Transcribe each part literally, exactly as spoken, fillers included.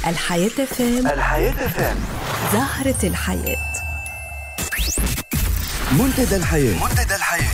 الحياة فام. الحياة فام. زهرة الحياة. منتدى الحياة. منتدى الحياة.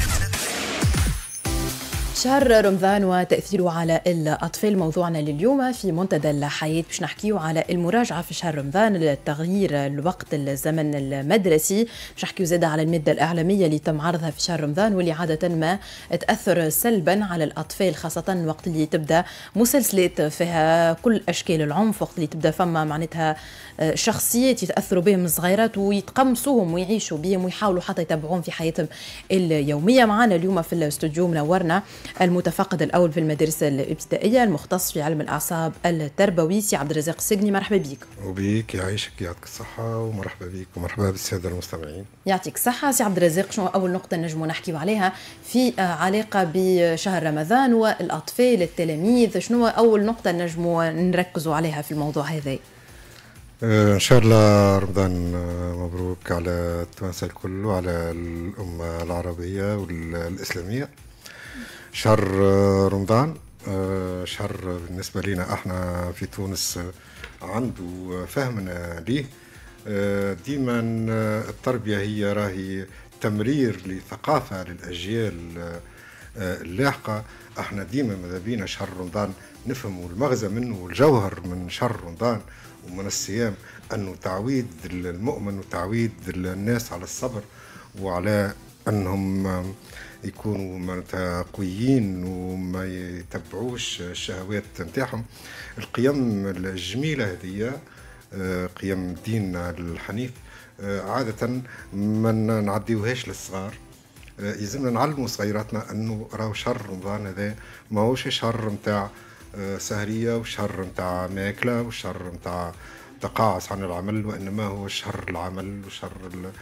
شهر رمضان وتأثيره على الأطفال موضوعنا لليوم في منتدى الحياة. باش نحكيو على المراجعة في شهر رمضان، التغيير الوقت الزمن المدرسي، باش نحكيو زادة على المادة الإعلامية اللي تم عرضها في شهر رمضان واللي عادة ما تأثر سلبا على الأطفال، خاصة وقت اللي تبدأ مسلسلات فيها كل أشكال العنف، وقت اللي تبدأ فما معناتها شخصيات يتأثروا بهم الصغيرات ويتقمصوهم ويعيشوا بهم ويحاولوا حتى يتابعوهم في حياتهم اليومية. معنا اليوم في الاستوديو منورنا المتفقد الأول في المدارس الابتدائية المختص في علم الأعصاب التربوي سي عبد الرزاق السجني. مرحبا بك. وبيك يعيشك، يعطيك الصحة، ومرحبا بك ومرحبا بالسادة المستمعين. يعطيك الصحة سي عبد الرزاق. شنو أول نقطة نجموا نحكيو عليها في علاقة بشهر رمضان والأطفال التلاميذ؟ شنو أول نقطة نجموا نركزوا عليها في الموضوع هذا؟ إن شاء الله رمضان مبروك على التوانسة الكل وعلى الأمة العربية والإسلامية. شهر رمضان شهر بالنسبة لنا احنا في تونس عنده فهمنا ليه. ديما التربية هي راهي تمرير لثقافة للأجيال اللاحقة. احنا ديما ماذا بينا شهر رمضان نفهموا المغزى منه والجوهر من شهر رمضان ومن الصيام، أنه تعويد المؤمن وتعويد الناس على الصبر وعلى أنهم يكونوا قويين وما يتبعوش الشهوات نتاعهم. القيم الجميلة هذه قيم ديننا الحنيف عادة ما نعديوهاش للصغار. يلزمنا نعلموا صغيراتنا أنه راهو شهر رمضان هذا ما هوش شهر متاع سهرية وشهر متاع ماكلة وشهر متاع تقاعس عن العمل، وإنما هو شهر العمل وشهر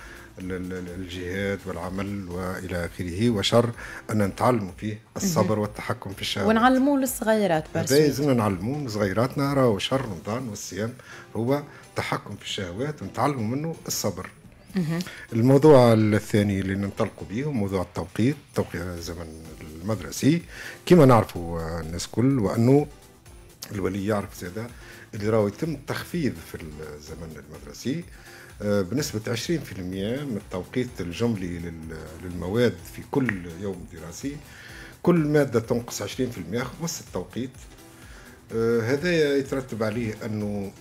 الجهاد والعمل وإلى آخره، وشهر أن نتعلموا فيه الصبر والتحكم في الشهوات ونعلموه للصغيرات. لازم نعلموه لصغيراتنا راهو شهر رمضان والصيام هو تحكم في الشهوات ونتعلموا منه الصبر. الموضوع الثاني اللي ننطلقوا به هو موضوع التوقيت، توقيت الزمن المدرسي كما نعرفوا الناس كل، وأنه الولي يعرف زيادة اللي راهو يتم التخفيض في الزمن المدرسي بنسبة عشرين بالمئة من التوقيت الجملي للمواد في كل يوم دراسي. كل مادة تنقص عشرين بالمئة خمس التوقيت. هذا يترتب عليه أنه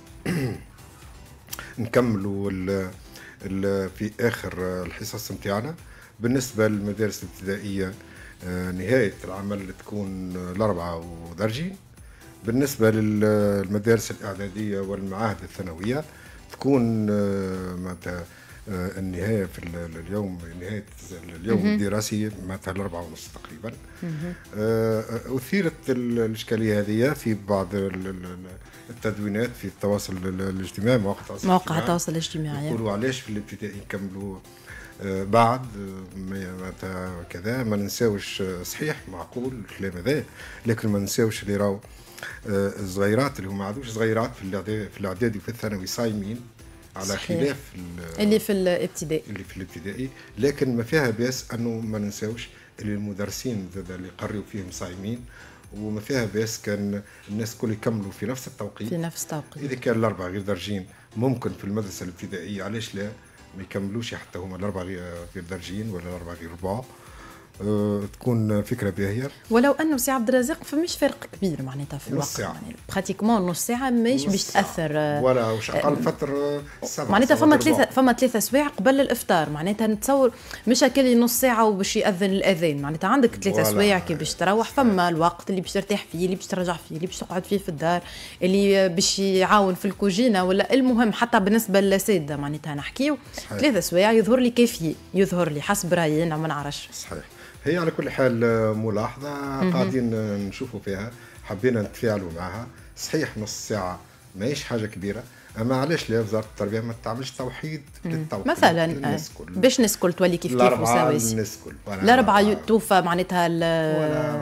نكملوا في آخر الحصص متاعنا. بالنسبة للمدارس الابتدائية نهاية العمل تكون الأربعة ودرجين. بالنسبة للمدارس الإعدادية والمعاهد الثانوية تكون معناتها النهاية في اليوم، نهاية اليوم الدراسي معناتها الأربعة ونص تقريبا. أثيرت الإشكالية هذه في بعض التدوينات في التواصل الاجتماعي، مواقع التواصل الاجتماعي مواقع التواصل الاجتماعي يقولوا علاش في الابتدائي نكملوا بعد معناتها كذا. ما ننساوش، صحيح معقول الكلام هذا، لكن ما ننساوش اللي راهو الصغيرات اللي هم ما عادوش صغيرات في الاعدادي في الاعدادي وفي الثانوي صايمين على صحيح. خلاف اللي في الابتدائي اللي في الابتدائي، لكن ما فيها بأس انه ما ننساوش اللي المدرسين اللي قرروا فيهم صايمين، وما فيها بأس كان الناس كل يكملوا في نفس التوقيت في نفس التوقيت. اذا كان الاربعه غير درجين ممكن في المدرسه الابتدائيه، علاش لا ما يكملوش حتى هما الاربعه غير درجين ولا الاربعه غير ربع. أه تكون فكره باهيه، ولو انه سي عبد الرزاق فماش فرق كبير معناتها في الوقت، يعني براتيكمون نص ساعه ماهيش باش تاثر ولا وش اقل فتره سبعة معناتها. فما ثلاثه فما ثلاثه سوايع قبل الافطار، معناتها نتصور مش هكلي نص ساعه وباش ياذن الاذان، معناتها عندك ثلاثه سوايع كي باش تروح، فما الوقت اللي باش ترتاح فيه، اللي باش ترجع فيه، اللي باش تقعد فيه في الدار، اللي باش يعاون في الكوجينه، ولا المهم حتى بالنسبه للساده معناتها نحكيو ثلاثه سوايع يظهر لي كافيين، يظهر لي حسب رايي انا ما نعرفش. صحيح. هي على كل حال ملاحظة قاعدين نشوفوا فيها، حبينا نتفاعلوا معها. صحيح نص ساعة ماهيش حاجة كبيرة، أما علاش لا وزارة التربية ما تعملش توحيد للتوقيت مثلا للناس كل، باش الناس الكل تولي كيف كيف وساوي. الناس كل الأربعة توفى معناتها ولا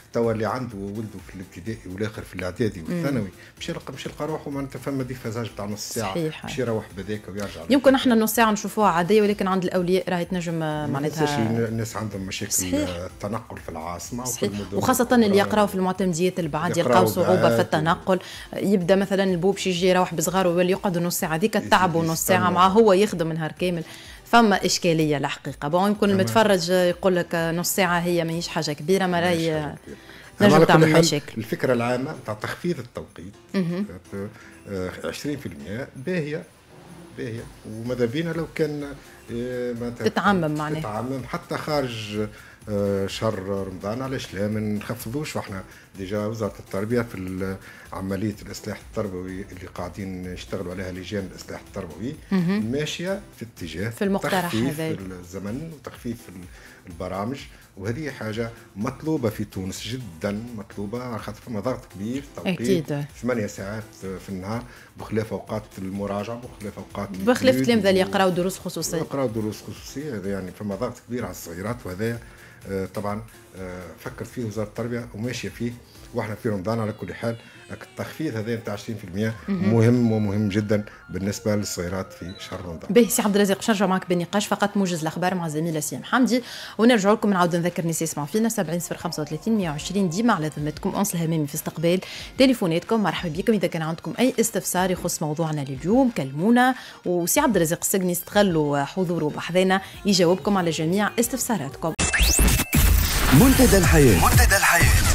توا اللي عنده ولده في الابتدائي والاخر في الاعدادي والثانوي باش يلقى باش يلقى روحه معناتها فما ديفازاج تاع نص ساعه باش يروح بذاك ويرجع. يمكن احنا نص ساعه نشوفوها عاديه ولكن عند الاولياء راهي تنجم معناتها الناس عندهم مشاكل صحيح. التنقل في العاصمه صحيح. وخاصه اللي يقراوا في المعتمديات البعاد يلقاو صعوبه في التنقل و... يبدا مثلا البوب شي يجي يروح بصغاره ويولي يقعد نص ساعه هذيك تعبوا نص ساعه معاه هو يخدم نهار كامل. فما اشكاليه الحقيقه. بون يمكن المتفرج يقول لك نص ساعه هي ماهيش حاجه كبيره ما راهي نجم تعمل مشاكل. الفكره العامه تاع تخفيض التوقيت عشرين بالمئة باهيه باهيه وماذا بينا لو كان تتعمم معناها تتعمم حتى خارج شهر رمضان. علاش لا ما نخفضوش؟ واحنا ديجا وزاره التربيه في عمليه الاصلاح التربوي اللي قاعدين نشتغلوا عليها لجان الاصلاح التربوي ماشيه في اتجاه في المقترح تخفيف الزمن وتخفيف البرامج، وهذه حاجه مطلوبه في تونس جدا مطلوبه خاطر فما ضغط كبير توقيت ثمانية ساعات في النهار بخلاف اوقات المراجعه بخلاف اوقات بخلاف التلامذه اللي يقراوا دروس خصوصيه يقراوا دروس خصوصيه. هذا يعني فما ضغط كبير على الصغيرات وهذا طبعا فكر فيه وزاره التربيه وماشيه فيه. واحنا في رمضان على كل حال التخفيض هذا نتاع عشرين بالمئة مهم ومهم جدا بالنسبه للصغيرات في شهر رمضان. باهي سي عبد الرزاق باش نرجعوا معك بالنقاش فقط موجز الاخبار مع زميله سيام حمدي ونرجعوا لكم نعاود نذكر الناس يسمعوا فينا سبعين صفر خمسة وثلاثين مئة وعشرين ديما على ذمتكم. انس الهمامي في استقبال تليفوناتكم. مرحبا بكم اذا كان عندكم اي استفسار يخص موضوعنا لليوم كلمونا وسي عبد الرزاق السجني استغلوا حضوره بحذانا يجاوبكم على جميع استفساراتكم. منتدى الحياة. منتدى الحياة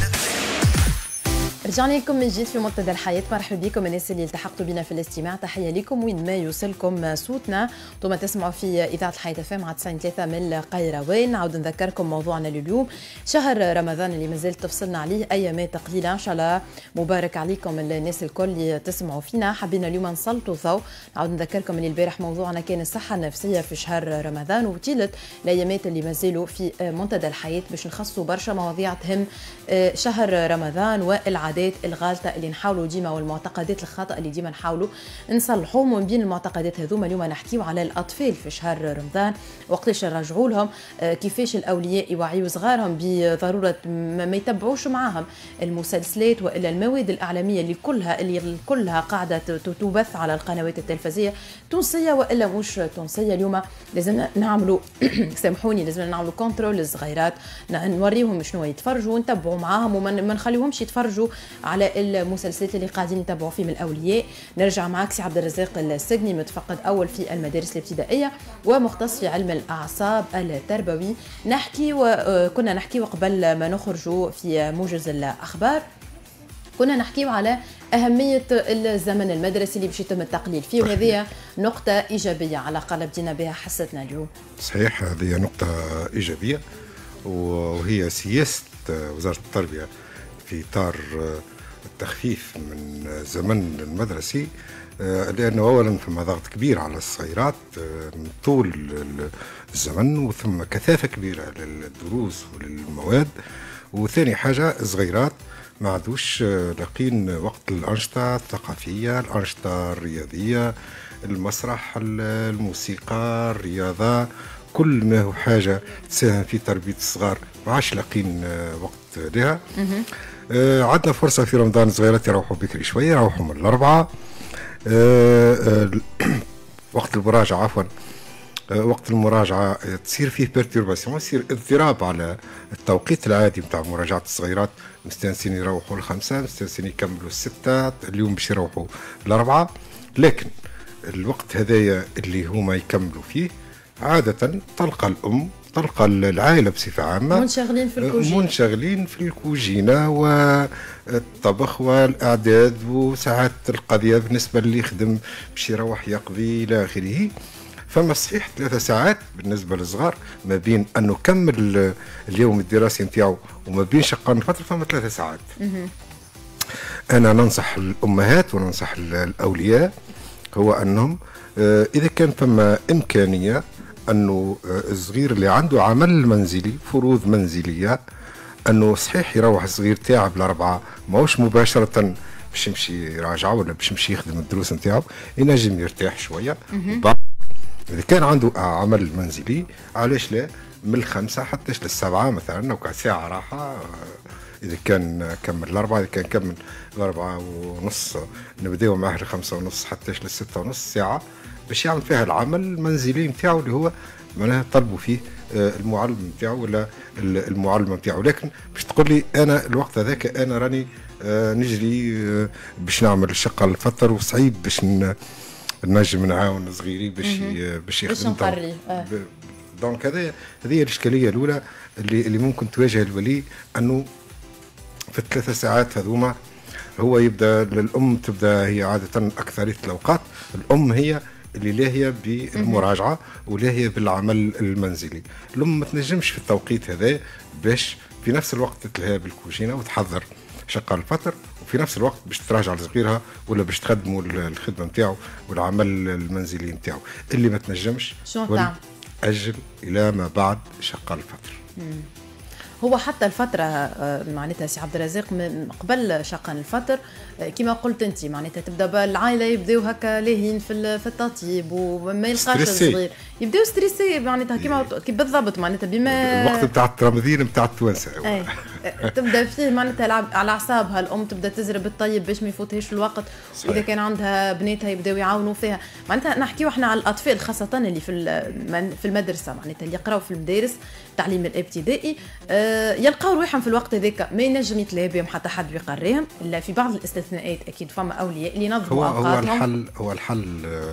رجعنا لكم من جديد في منتدى الحياة. مرحبا بكم الناس اللي التحقتوا بنا في الاستماع. تحية لكم وين ما يوصلكم صوتنا. ثم تسمعوا في إذاعة الحياة فام على تسعين وثلاثة من القيروان. نعود نذكركم موضوعنا لليوم شهر رمضان اللي مازال تفصلنا عليه أيامات قليلة إن شاء الله. مبارك عليكم الناس الكل اللي تسمعوا فينا. حبينا اليوم نسلطوا الضوء. نعود نذكركم اللي البارح موضوعنا كان الصحة النفسية في شهر رمضان وطيلة الأيامات اللي مازالوا في منتدى الحياة باش نخصوا برشا مواضيع تهم شهر رمضان والعادات الغالطه اللي نحاولوا ديما والمعتقدات الخاطئه اللي ديما نحاولوا نصلحوهم. ومن بين المعتقدات هذوما اليوم نحكيو على الاطفال في شهر رمضان وقتاش نرجعوا لهم كيفاش الاولياء يوعيوا صغارهم بضروره ما يتبعوش معاهم المسلسلات والا المواد الاعلاميه اللي كلها اللي كلها قاعده تبث على القنوات التلفزيونيه تونسيه والا مش تونسيه. اليوم لازم نعملوا سامحوني لازم نعملوا كنترول للصغيرات نوريهم شنو يتفرجوا ونتبعوا معاهم وما نخليهمش يتفرجوا على المسلسلات اللي قاعدين يتابعوا فيهم الاولياء. نرجع معك سي عبد الرزاق السجني متفقد اول في المدارس الابتدائيه ومختص في علم الاعصاب التربوي. نحكي وكنا نحكي قبل ما نخرجوا في موجز الاخبار كنا نحكيو على أهمية الزمن المدرسي اللي باش يتم التقليل فيه وهذه نقطة إيجابية على الأقل بدينا بها حصتنا اليوم. صحيح هذه نقطة إيجابية وهي سياسة وزارة التربية في إطار التخفيف من الزمن المدرسي لأنه أولا فما ضغط كبير على الصغيرات من طول الزمن وثم كثافة كبيرة للدروس وللمواد. وثاني حاجة الصغيرات ما عادوش لاقين وقت الأنشطة الثقافية الأنشطة الرياضية المسرح الموسيقى الرياضة كل ما هو حاجة تساهم في تربية الصغار ما عادش لاقين وقت لها. آه عندنا فرصة في رمضان الصغيرات يروحوا بكري شوية يروحوا من الأربعة. آه آه وقت المراجعة عفوا آه وقت المراجعة تصير فيه بيرتورباسيون يصير اضطراب على التوقيت العادي بتاع مراجعة الصغيرات. مستانسين يروحوا الخمسة مستانسين يكملوا الستة اليوم باش يروحوا الأربعة لكن الوقت هذايا اللي هما يكملوا فيه عادة تلقى الأم تلقى العائلة بصفة عامة منشغلين في الكوجينة منشغلين في الكوجينة والطبخ والإعداد وساعات القضية بالنسبة اللي يخدم باش يروح يقضي إلى آخره. فما صحيح ثلاثة ساعات بالنسبة للصغار ما بين أنه كمل اليوم الدراسي نتاعو وما بين شقان الفترة فما ثلاثة ساعات. أنا ننصح الأمهات وننصح الأولياء هو أنهم إذا كان فما إمكانية أنه الصغير اللي عنده عمل منزلي فروض منزلية أنه صحيح يروح الصغير تاعه بالأربعة ماهوش مباشرة باش يمشي يراجع ولا باش يمشي يخدم الدروس نتاعو ينجم يرتاح شوية. إذا كان عنده عمل منزلي علاش لا من الخمسة حتى للسبعة مثلا أو ساعة راحة اذا كان كمل الاربعه، اذا كان كمل الاربعه ونص نبداو معاه لخمسه ونص حتى لسته ونص ساعه باش يعمل فيها العمل المنزلي نتاعو اللي هو معناها طلبوا فيه المعلم نتاعو ولا المعلمه نتاعو. لكن باش تقول لي انا الوقت هذاك انا راني نجري باش نعمل الشقه الفطر وصعيب باش نجم نعاون صغيري باش باش يخدم. آه. دونك هذا هذه الاشكاليه الاولى اللي اللي ممكن تواجه الولي، انه في الثلاثه ساعات هذوما هو يبدا الام تبدا هي عاده اكثريه الاوقات الام هي اللي لاهيه بالمراجعه ولاهيه بالعمل المنزلي. الام ما تنجمش في التوقيت هذا باش في نفس الوقت تلهى بالكوجينه وتحضر شقه الفطر وفي نفس الوقت باش تراجع لصغيرها ولا باش تخدموا الخدمه نتاعو والعمل المنزلي نتاعو. اللي ما تنجمش شنو تعمل؟ اجل الى ما بعد شقه الفطر. مم. هو حتى الفترة معناتها سي عبد الرزاق قبل شقة الفطر كما قلت انت معناتها تبدا بالعائلة يبداو هكا لاهين في في التطيب وما يلقاش الصغير يبداو ستريسي معناتها كما بالضبط معناتها بما الوقت نتاع الترامذين نتاع التوانسه تبدا فيه معناتها على اعصابها الام تبدا تزرب الطيب باش ما يفوتهاش الوقت. واذا كان عندها بناتها يبداو يعاونوا فيها. معناتها نحكيو احنا على الاطفال خاصه اللي في في المدرسه معناتها اللي يقراو في المدارس التعليم الابتدائي أه يلقاو روحهم في الوقت هذاك ما ينجم يتلاهى بهم حتى حد يقريهم الا في بعض الاستثناءات. اكيد فما اولياء اللي ينظموا اوقاتهم. هو الحل هو الحل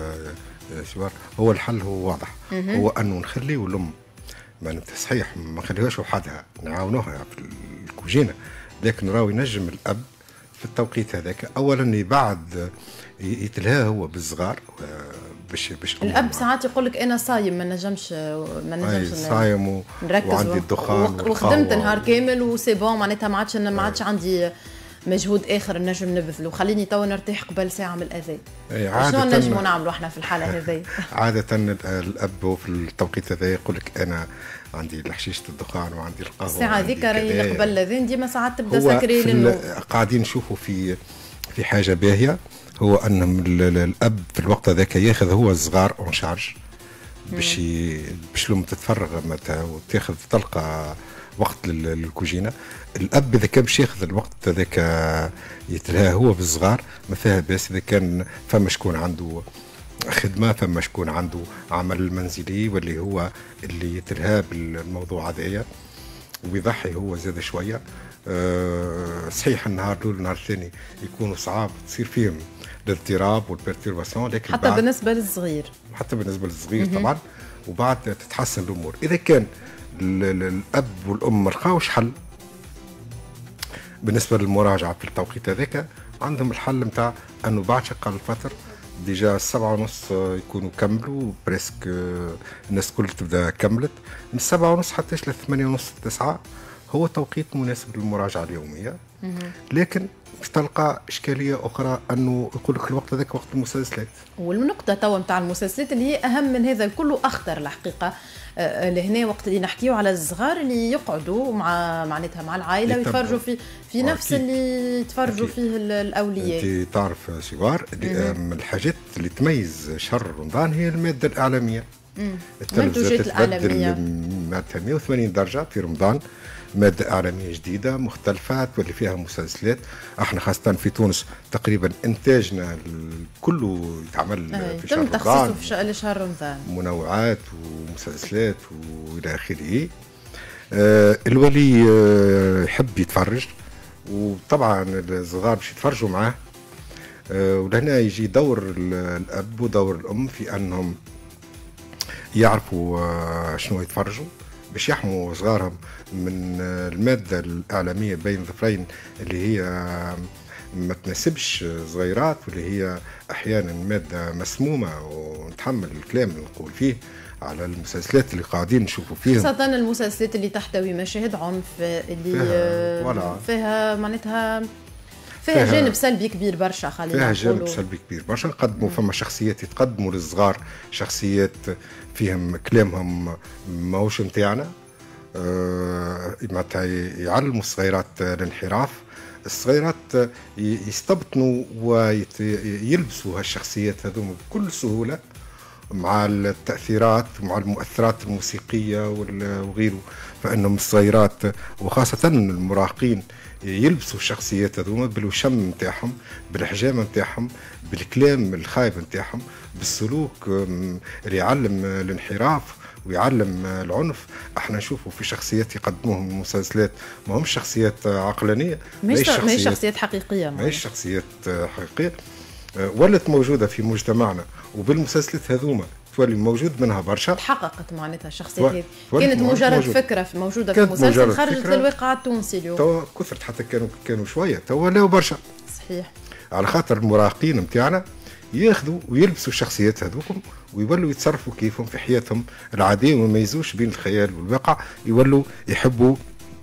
شباب هو الحل هو واضح. هو انه نخليو الام معناتها صحيح ما نخليوهاش وحدها نعاونوها في الكوجينه، لكن راهو ينجم الاب في التوقيت هذاك اولا يبعد يتلهى هو بالصغار باش باش الاب ساعات يقول لك انا صايم ما نجمش ما نجمش صايم نركز وعندي الدخان وخدمت نهار كامل وسي بون معناتها ما عادش ما عادش عندي مجهود اخر نجم نبذله خليني تو نرتاح قبل ساعه من الاذان. شنو نجموا نعملوا احنا في الحاله هذه؟ عاده الاب في التوقيت هذا يقول لك انا عندي حشيشه الدخان وعندي القهوه الساعه هذيك راهي قبل الاذان ديما ساعات تبدا سكري لانه قاعدين نشوفوا في في حاجه باهيه هو ان الاب في الوقت هذاك ياخذ هو الصغار اون شارج باش باش لهم تتفرغ متى وتاخذ تلقى وقت للكوجينه. الاب اذا كان باش ياخذ الوقت هذاك يتلهى هو بالصغار ما فيها باس. اذا كان فما شكون عنده خدمه فما شكون عنده عمل منزلي واللي هو اللي يتلهى بالموضوع هذايا ويضحي هو زاد شويه. أه صحيح النهار الاول النهار الثاني يكونوا صعاب تصير فيهم الاضطراب والبرتيرباسيون، لكن حتى بالنسبه للصغير حتى بالنسبه للصغير طبعا وبعد تتحسن الامور. اذا كان الاب والام ما لقاوش حل بالنسبه للمراجعه في التوقيت هذاك عندهم الحل نتاع انه بعد شقه الفطر ديجا السبعة ونص يكونوا كملوا بريسك الناس كل تبدا كملت من السبعة ونص حتى للثمانية ونص تسعة هو توقيت مناسب للمراجعه اليوميه. لكن باش تلقى اشكاليه اخرى انه يقول لك الوقت هذاك وقت المسلسلات. والنقطه توا نتاع المسلسلات اللي هي اهم من هذا الكل واخطر الحقيقه آه لهنا وقت اللي نحكيو على الصغار اللي يقعدوا مع معناتها مع العائله ويتفرجوا في في نفس اللي يتفرجوا فيه الاولياء. انت تعرف سوار من الحاجات اللي تميز شهر رمضان هي الماده الاعلاميه. التلفزه تتبدل معناتها مئة وثمانين درجه في رمضان، مادة إعلامية جديدة مختلفة واللي فيها مسلسلات. احنا خاصة في تونس تقريبا إنتاجنا كله يتعمل أي. في شهر رمضان، تم تخصيصه في شهر رمضان منوعات ومسلسلات وإلى آخره. آه الولي آه يحب يتفرج وطبعا الصغار باش يتفرجوا معاه. آه ولهنا يجي دور الأب ودور الأم في أنهم يعرفوا آه شنو يتفرجوا باش يحموا صغارهم من المادة الإعلامية بين ظفرين اللي هي ما تناسبش صغيرات واللي هي أحيانا مادة مسمومة ونتحمل الكلام اللي نقول فيه على المسلسلات اللي قاعدين نشوفوا فيها، خاصة المسلسلات اللي تحتوي مشاهد عنف اللي فيها, فيها معناتها فيها, فيها جانب سلبي كبير برشا. خلينا فيها جانب سلبي كبير برشا. نقدموا فما شخصيات يتقدموا للصغار شخصيات فيهم كلامهم ماهوش نتاعنا. أه معناتها يعلموا الصغيرات الانحراف. الصغيرات يستبطنوا ويلبسوا هالشخصيات هذوما بكل سهوله مع التأثيرات ومع المؤثرات الموسيقية وغيره، فإنهم الصغيرات وخاصة المراهقين يلبسوا الشخصيات هذوما بالوشم نتاعهم، بالحجامة نتاعهم، بالكلام الخايب نتاعهم، بالسلوك اللي يعلم الانحراف ويعلم العنف. احنا نشوفوا في شخصيات يقدموهم المسلسلات ما همش شخصيات عقلانيه، ما هيش شخصيات, شخصيات حقيقيه، ما هيش شخصيات حقيقيه، ولت موجوده في مجتمعنا، وبالمسلسلات هذوما تولي موجود منها برشا. تحققت معناتها الشخصيات هذه كانت مجرد موجود. فكره موجوده في مسلسل خرجت للواقع التونسي اليوم. تو كثرت حتى كانوا كانوا شويه تو ولاو برشا. صحيح. على خاطر المراهقين نتاعنا ياخذوا ويلبسوا الشخصيات هذوكم ويولوا يتصرفوا كيفهم في حياتهم العاديه وما يميزوش بين الخيال والواقع، يولوا يحبوا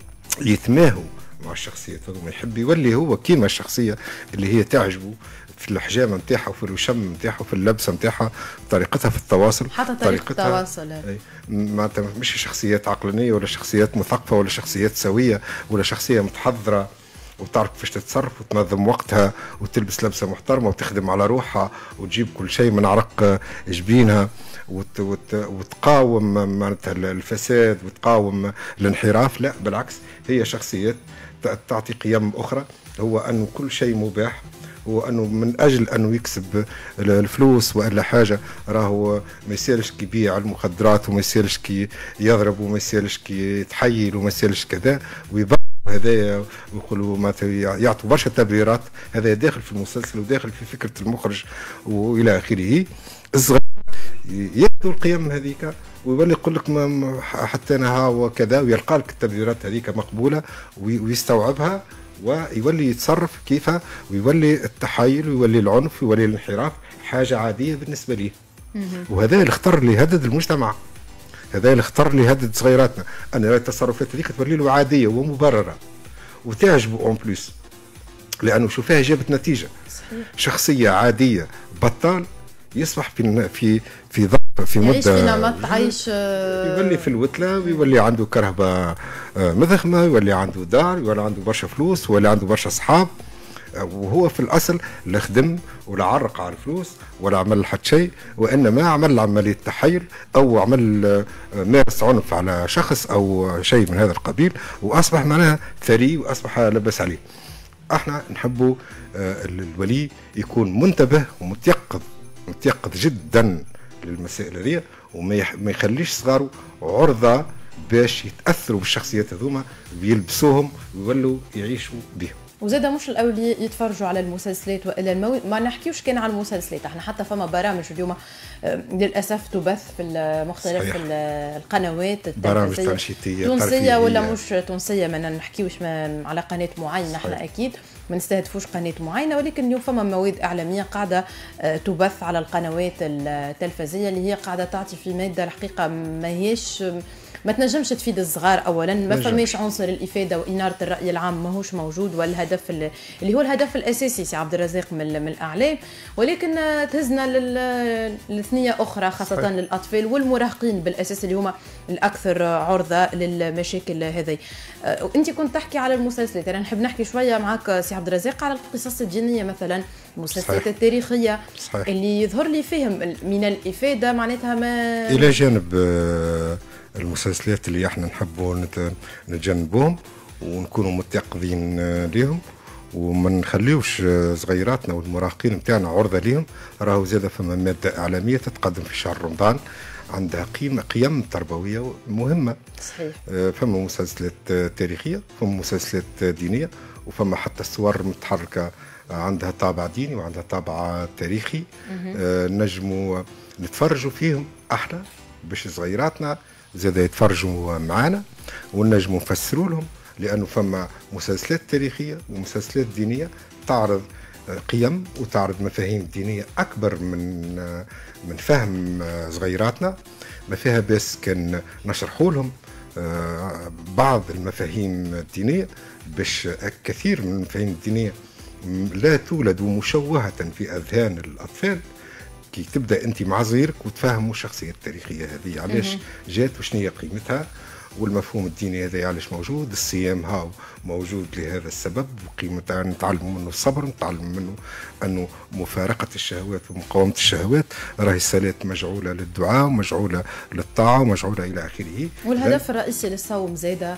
يتماهوا مع الشخصيات هذوما، يحب يولي هو كيما الشخصيه اللي هي تعجبه في الحجامه نتاعها وفي الوشم نتاعها وفي اللبسه نتاعها، طريقتها في التواصل، حتى طريقه التواصل معناتها مش شخصيات عقلانيه ولا شخصيات مثقفه ولا شخصيات سويه ولا شخصيه متحضره وتعرف كيفاش تتصرف وتنظم وقتها وتلبس لبسه محترمه وتخدم على روحها وتجيب كل شيء من عرق جبينها وت وت وتقاوم معناتها الفساد وتقاوم الانحراف. لا بالعكس، هي شخصيات تعطي قيم اخرى، هو انه كل شيء مباح، هو انه من اجل انه يكسب الفلوس والا حاجه راهو ما يسالش كي يبيع المخدرات وما يسالش كي يضرب وما يسالش كي يتحيل وما يسالش كذا ويبقى هذايا ويقولوا ما يعطوا برشا تبريرات. هذا داخل في المسلسل وداخل في فكره المخرج والى اخره. الصغير ياخذوا القيم هذيك ويولي يقول لك حتى انا ها وكذا ويلقى لك التبريرات هذيك مقبوله ويستوعبها ويولي يتصرف كيفها ويولي التحايل ويولي العنف ويولي الانحراف حاجه عاديه بالنسبه ليه. وهذا الخطر اللي يهدد المجتمع، هذا الخطر اللي يهدد صغيراتنا، ان التصرفات هذيك تولي له عاديه ومبرره وتعجبه اون بليس لانه شوفها جابت نتيجه. صحيح. شخصيه عاديه بطال يصبح في في في ضغط في مده يعيش في نمط عيش، يولي في الوتله ويولي عنده كرهبه مذخمه، يولي عنده دار، يولي عنده برشا فلوس، ويولي عنده برشا اصحاب، وهو في الاصل لا خدم ولا عرق على الفلوس ولا عمل حتى شيء، وانما عمل عمليه تحيل او عمل مارس عنف على شخص او شيء من هذا القبيل واصبح معناها ثري واصبح لبس عليه. احنا نحبوا الولي يكون منتبه ومتيقظ متيقظ جدا للمسائل هذه وما يخليش صغاره عرضه باش يتاثروا بالشخصيات هذوما ويلبسوهم ويولوا يعيشوا بهم. وزادا مش الاولياء يتفرجوا على المسلسلات والا المو... ما نحكيوش كان على المسلسلات، احنا حتى فما برامج اليوم للاسف تبث في مختلف صحيح. القنوات برامج تنشيطيه تونسيه ولا مش تونسيه، ما نحكيوش على قناه معينه، احنا اكيد ما نستهدفوش قناه معينه، ولكن اليوم فما مواد اعلاميه قاعده تبث على القنوات التلفزيونيه اللي هي قاعده تعطي في ماده الحقيقه ما هيش ما تنجمش تفيد الصغار. اولا ما فماش عنصر الافاده واناره الراي العام ماهوش موجود، والهدف اللي هو الهدف الاساسي سي عبد الرزاق من, من الاعلام، ولكن تهزنا للثنيه اخرى خاصه صحيح. للاطفال والمراهقين بالاساس اللي هما الاكثر عرضه للمشاكل هذه. انت كنت تحكي على المسلسلات، انا نحب نحكي شويه معك سي عبد الرزاق على القصص الدينيه مثلا، المسلسلات التاريخيه صحيح. اللي يظهر لي فيهم من الافاده معناتها ما الى جانب المسلسلات اللي احنا نحبوا نتجنبوهم ونكونوا متيقظين ليهم وما نخليوش صغيراتنا والمراهقين نتاعنا عرضه ليهم. راهو زاده فما ماده اعلاميه تتقدم في شهر رمضان عندها قيمه قيم تربويه مهمه صحيح. فما مسلسلات تاريخيه، فما مسلسلات دينيه، وفما حتى الصور متحركه عندها طابع ديني وعندها طابع تاريخي. آه نجموا نتفرجوا فيهم احنا باش صغيراتنا زاد يتفرجوا معنا ونجموا نفسروا لهم، لانه فما مسلسلات تاريخيه ومسلسلات دينيه تعرض قيم وتعرض مفاهيم دينيه اكبر من من فهم صغيراتنا. ما فيها بس كان نشرحوا لهم بعض المفاهيم الدينيه باش كثير من المفاهيم الدينيه لا تولد مشوهه في اذهان الاطفال كي تبدا انت مع صغيرك وتفهموا الشخصيه التاريخيه هذه علاش جات وشنو هي قيمتها والمفهوم الديني هذا علاش موجود. الصيام هاو موجود لهذا السبب، وقيمة نتعلم منه الصبر، نتعلم منه أنه مفارقة الشهوات ومقاومة الشهوات. راهي الصلاة مجعولة للدعاء ومجعولة للطاعة ومجعولة إلى آخره. والهدف الرئيسي للصوم زاده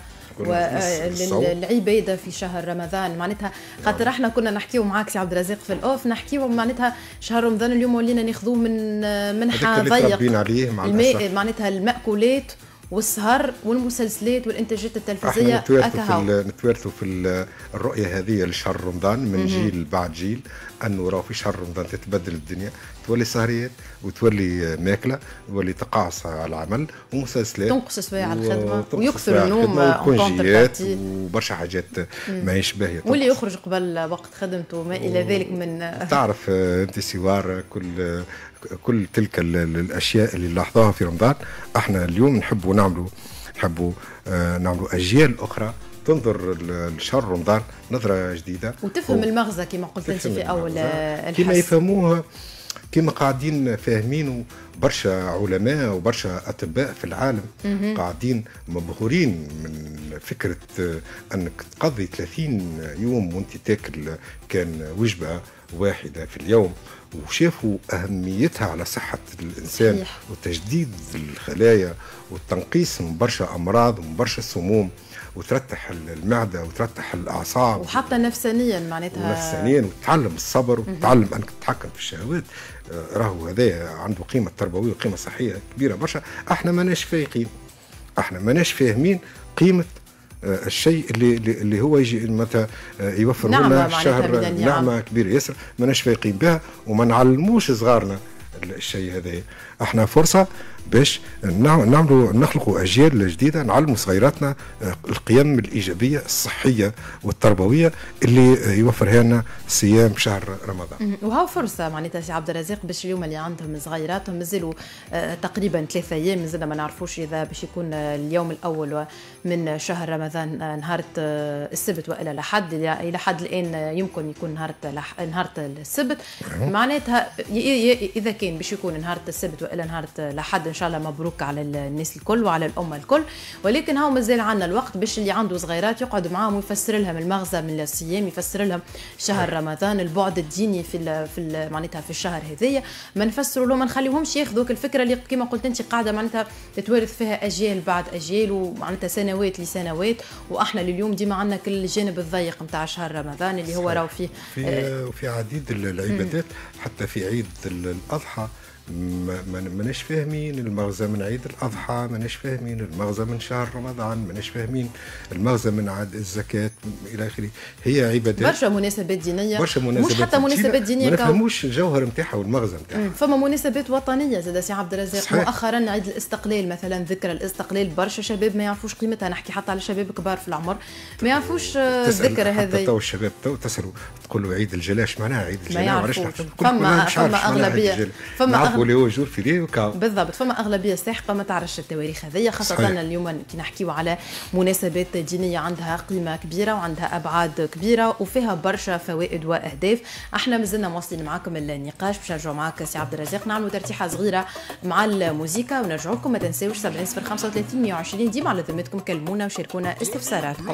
والعباده في شهر رمضان معناتها. خاطر احنا كنا نحكيو معاك سي عبد الرزاق في الاوف، نحكيو معناتها شهر رمضان اليوم ولينا ناخذوه من منحى ضيق مع الماء، معناتها المأكولات والسهر والمسلسلات والانتاجات التلفزيونيه. احنا نتوارثوا في الرؤيه هذه لشهر رمضان من جيل بعد جيل، انه راه في شهر رمضان تتبدل الدنيا، تولي سهريات وتولي ماكله وتولي تقاعس على العمل ومسلسلات، تنقص سوايع الخدمه ويكثر النوم وكونجيات وبرشا حاجات ماهيش باهيه، واللي يخرج قبل وقت خدمته وما الى ذلك. من تعرف انت سوار كل كل تلك الاشياء اللي لاحظوها في رمضان. احنا اليوم نحبوا نعملوا نحبوا نعملوا اجيال اخرى تنظر لشهر رمضان نظره جديده وتفهم و... المغزى كما قلت انت في اول الحس، كما يفهموها كما قاعدين فاهمين برشا علماء وبرشا اطباء في العالم. م-م. قاعدين مبهورين من فكره انك تقضي ثلاثين يوم وانت تاكل كان وجبه واحده في اليوم، وشافوا أهميتها على صحة الإنسان. صحيح. وتجديد الخلايا والتنقيص من برشا أمراض ومن برشا سموم، وترتح المعدة وترتح الأعصاب، وحتى نفسانيا معناتها نفسانيا، وتتعلم الصبر وتتعلم أنك تتحكم في الشهوات. راهو هذا عنده قيمة تربوية وقيمة صحية كبيرة برشا. احنا ماناش فايقين، احنا ماناش فاهمين قيمة الشيء اللي اللي هو يجي متى يوفر لنا الشهر نعمه كبيره ياسر ماناش فايقين بها، وما نعلموش صغارنا الشيء هذا. احنا فرصه باش نعملوا نخلقوا اجيال جديده نعلموا صغيراتنا القيم الايجابيه الصحيه والتربويه اللي يوفرها لنا صيام شهر رمضان. وهو فرصه معناتها سي عبد الرزاق باش اليوم اللي عندهم صغيراتهم مازالوا تقريبا ثلاثة ايام، مازلنا ما نعرفوش اذا باش يكون اليوم الاول من شهر رمضان نهار السبت والا لحد الى حد الان يمكن يكون نهار نهار السبت. معناتها اذا كان باش يكون نهار السبت والا نهار لحد ان شاء الله مبروك على الناس الكل وعلى الامه الكل. ولكن هاو مازال عندنا الوقت باش اللي عنده صغيرات يقعد معاهم ويفسر لهم المغزى من الصيام، يفسر لهم شهر رمضان، البعد الديني في ال في ال معناتها في الشهر هذايا. ما نفسروا له، ما نخليهمش ياخذوك الفكره اللي كما قلت انت قاعده معناتها تتوارث فيها اجيال بعد اجيال ومعناتها سنوات لسنوات. واحنا اليوم ديما عندنا كل الجانب الضيق نتاع شهر رمضان اللي هو راهو فيه في آه وفي عديد العبادات. حتى في عيد الاضحى ماناش فاهمين المغزى من عيد الأضحى، ماناش فاهمين المغزى من شهر رمضان، ماناش فاهمين المغزى من عاد الزكاة إلى آخره. هي عبادات برشا مناسبات دينية، برشا مناسبات مش حتى مناسبات دينية ما نفهموش الجوهر نتاعها والمغزى نتاعها. فما مناسبات وطنية زاد سي عبد الرزاق. مؤخرا عيد الاستقلال مثلا، ذكرى الاستقلال برشا شباب ما يعرفوش قيمتها، نحكي حتى على شباب كبار في العمر ما يعرفوش الذكرى هذه. تو الشباب تو تسألوا تقولوا عيد الجلاش معناها عيد الجلاش، ما يعرفوش. فما فما أغلبية فما اللي هو جور في بالضبط، فما اغلبيه ساحقه ما تعرفش التواريخ هذية، خاصه صحيح. اليوم كي نحكيو على مناسبات دينيه عندها قيمه كبيره وعندها ابعاد كبيره وفيها برشا فوائد واهداف. احنا مازلنا مواصلين معاكم النقاش، باش نرجعوا معاك سي عبد الرزاق نعملوا ترتيحه صغيره مع الموسيقى ونرجعوا لكم. ما تنساوش سبعين صفر خمسة وثلاثين مية وعشرين ديما على ذمتكم، كلمونا وشاركونا استفساراتكم.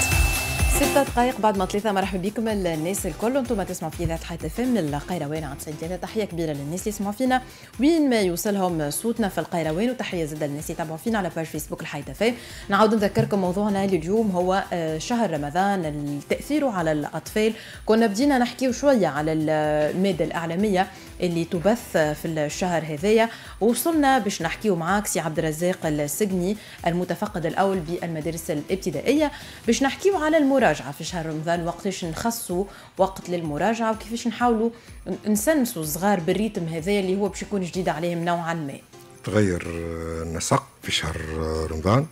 ستة دقائق بعد ما ثلاثة. مرحبا بكم الناس الكل، انتم تسمعوا في ذات حياة اف ام من القيروان عند تسعين وثلاثة. تحية كبيرة للناس اللي يسمعوا فينا وين ما يوصلهم صوتنا في القيروان، وتحية زاد للناس يتابعوا فينا على باج فيسبوك الحياة اف ام. نعاود نذكركم موضوعنا اليوم هو شهر رمضان، تأثيره على الأطفال. كنا بدينا نحكيو شوية على المادة الإعلامية اللي تبث في الشهر هذايا، ووصلنا باش نحكيو معاك سي عبد الرزاق السجني المتفقد الأول بالمدارس الابتدائية، باش نحكيو على المراجعة في شهر رمضان، وقتاش نخصوا وقت للمراجعة وكيفاش نحاولوا نسنسوا الصغار بالريتم هذايا اللي هو باش يكون جديد عليهم نوعا ما. تغير النسق في شهر رمضان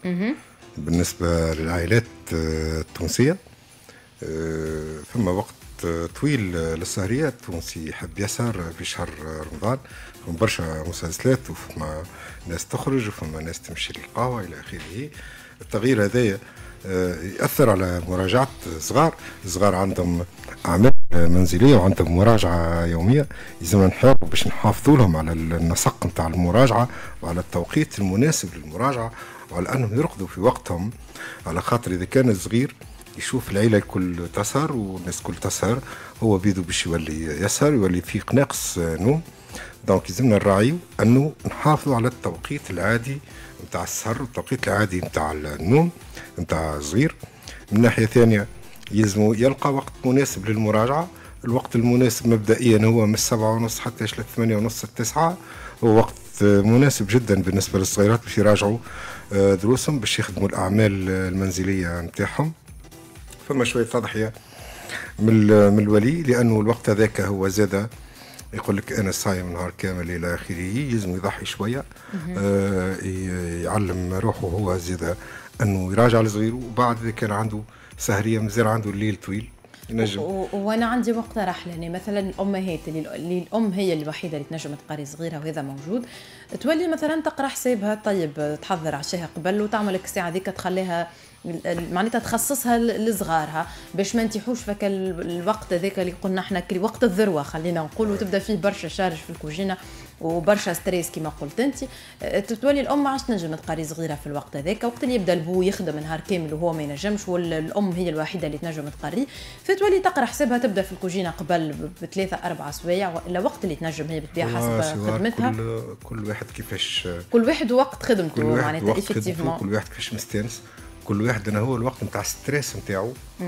بالنسبة للعائلات التونسية. ثم وقت طويل للسهرية التونسي يحب يسهر في شهر رمضان، فما برشا مسلسلات وفما ناس تخرج وفما ناس تمشي للقهوة إلى آخره. التغيير هذايا يأثر على مراجعة صغار صغار عندهم أعمال منزلية وعندهم مراجعة يومية. لازم نحاول باش نحافظوا لهم على النسق نتاع المراجعة وعلى التوقيت المناسب للمراجعة وعلى أنهم يرقدوا في وقتهم، على خاطر إذا كان صغير يشوف العيلة الكل تسهر والناس الكل تسهر، هو بيدو باش يولي يسهر، يولي فيق ناقص نوم. دونك يلزمنا نراعيو أنه نحافظوا على التوقيت العادي نتاع السهر والتوقيت العادي نتاع النوم نتاع صغير. من ناحية ثانية يلزموا يلقى وقت مناسب للمراجعة. الوقت المناسب مبدئيا هو من السبعة ونص حتى للثمانية ونص التسعة، هو وقت مناسب جدا بالنسبة للصغيرات باش يراجعوا دروسهم، باش يخدموا الأعمال المنزلية نتاعهم. فما شوية تضحية من من الولي، لأنه الوقت هذاك هو زاد يقول لك أنا صايم نهار كامل إلى آخره، يلزم يضحي شوية، آه يعلم روحه هو زاد أنه يراجع لصغيره. وبعد إذا كان عنده سهرية مازال عنده الليل طويل ينجم. وانا عندي مقترح لاني مثلا الامهات اللي, اللي الام هي الوحيده اللي تنجم تقري صغيرها وهذا موجود، تولي مثلا تقرا حسابها، طيب تحضر عشاها قبل وتعمل لك الساعه ذيك تخليها معناتها تخصصها لصغارها باش ما نتيحوش فك الوقت هذاك اللي قلنا احنا وقت الذروه خلينا نقولوا، تبدا فيه برشا شارج في الكوجينه وبرشا ستريس كما قلت انت. تتولي الام ما عادش تنجم تقري صغيرها في الوقت هذاك، وقت اللي يبدا البو يخدم نهار كامل وهو ما ينجمش، والام هي الوحيده اللي تنجم تقري، فتولي تقرا حسابها تبدا في الكوجينه قبل بثلاثه اربع سوايع ولا وقت اللي تنجم هي بالطبيعه حسب خدمتها. كل كل واحد كيفاش، كل واحد وقت خدمته معناتها ايفيكتيفمون، كل واحد كيفاش مستانس، كل واحد أنا هو الوقت نتاع الستريس نتاعو.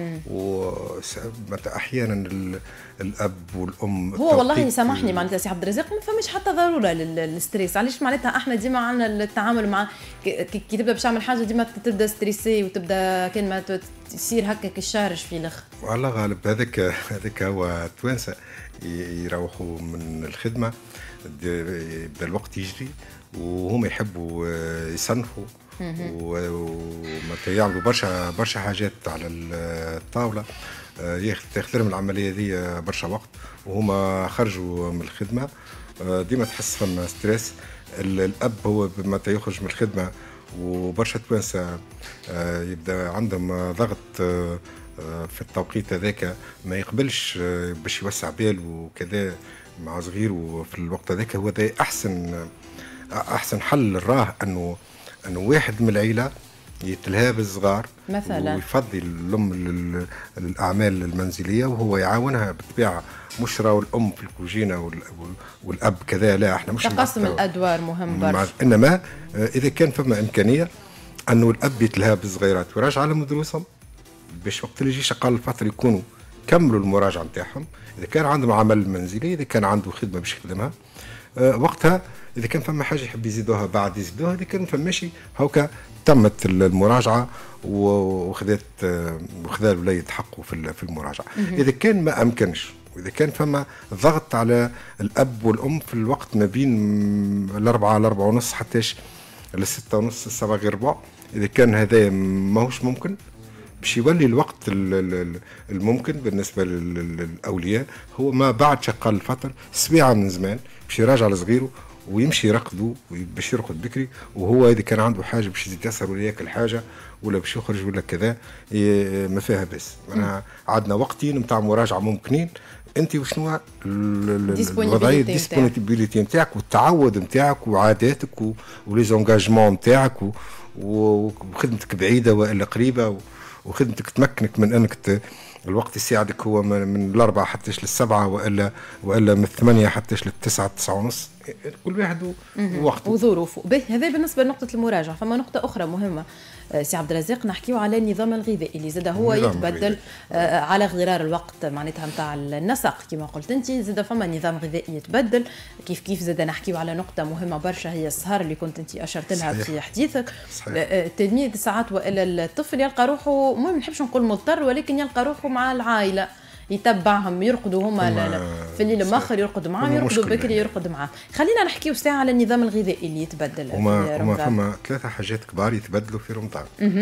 ومتى أحيانا الأب والأم هو والله سامحني معناتها سي عبد الرزاق ما فماش حتى ضرورة للستريس. علاش معناتها احنا ديما عندنا التعامل مع كي تبدا باش تعمل حاجة ديما تبدا ستريسي وتبدا كان ما تصير هكاك الشارج في الاخر. على غالب هذاك هذاك هو التوانسة يروحوا من الخدمة يبدا الوقت يجري وهم يحبوا يصنفوا وما يعملوا برشا برشا حاجات على الطاوله، يخترم العمليه دي برشا وقت وهما خرجوا من الخدمه. ديما تحس فما ستريس. الاب هو ما يخرج من الخدمه وبرشا توانسه يبدا عندهم ضغط في التوقيت هذاك، ما يقبلش باش يوسع باله وكذا مع صغير. وفي الوقت هذاك هو ده احسن احسن حل راه انه انه واحد من العيله يتلهى بالصغار مثلا ويفضي الام للاعمال المنزليه وهو يعاونها بالطبيعه. مش راهو الام في الكوجينه والاب كذا، لا احنا مش تقسم الادوار مهم برشا. انما اذا كان فما امكانيه انه الاب يتلهى بالصغيرات ويراجع على دروسهم باش وقت اللي يجي شقال الفتره يكونوا كملوا المراجعه نتاعهم. اذا كان عندهم عمل منزلي، اذا كان عنده خدمه باش يخدمها أه وقتها، اذا كان فما حاجه يحب يزيدوها بعد يزيدوها. اذا كان فماشي هوكا تمت المراجعه وخذت وخذا الوليد حقه في في المراجعه. اذا كان ما امكنش واذا كان فما ضغط على الاب والام في الوقت ما بين الاربعه الاربعه ونص حتىش للسته ونص السبعه غير ربع، اذا كان هذا ماهوش ممكن باش يولي الوقت الممكن بالنسبه للاولياء هو ما بعد شقال الفطر سبيعه من زمان باش يراجع لصغيره ويمشي يرقدوا باش يرقد بكري. وهو اذا كان عنده حاجه باش يزيد يسهر ولا ياكل حاجه ولا باش يخرج ولا كذا ما فيها بس. معناها عندنا وقتين نتاع مراجعه ممكنين. انت وشنو الوضعيه الديسبونيبيليتي نتاعك والتعود نتاعك وعاداتك وليزونجاجمون نتاعك وخدمتك بعيده والا قريبه وخدمتك تمكنك من انك الوقت يساعدك هو من الاربعه حتى للسبعه والا والا من الثمانيه حتى للتسعه تسعه ونص. كل واحد ووقته وظروفه. هذا بالنسبه لنقطه المراجعه. فما نقطه اخرى مهمه سي عبد الرزاق، نحكيو على النظام الغذائي اللي زاد هو يتبدل آه على غرار الوقت معناتها نتاع النسق كما قلت انت. زاد فما نظام غذائي يتبدل كيف كيف. زاد نحكيو على نقطه مهمه برشا هي السهر اللي كنت انت اشرت لها في حديثك. التلميذ ساعات والا الطفل يلقى روحه ما نحبش نقول مضطر ولكن يلقى روحه مع العائله يتبعهم يرقدوا هما في الليل مؤخر يرقدوا معهم يرقدوا بكري يرقد معهم. خلينا نحكيو ساعه على النظام الغذائي اللي يتبدل وما في رمضان. فما ثلاثه حاجات كبار يتبدلوا في رمضان.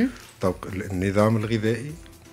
النظام الغذائي،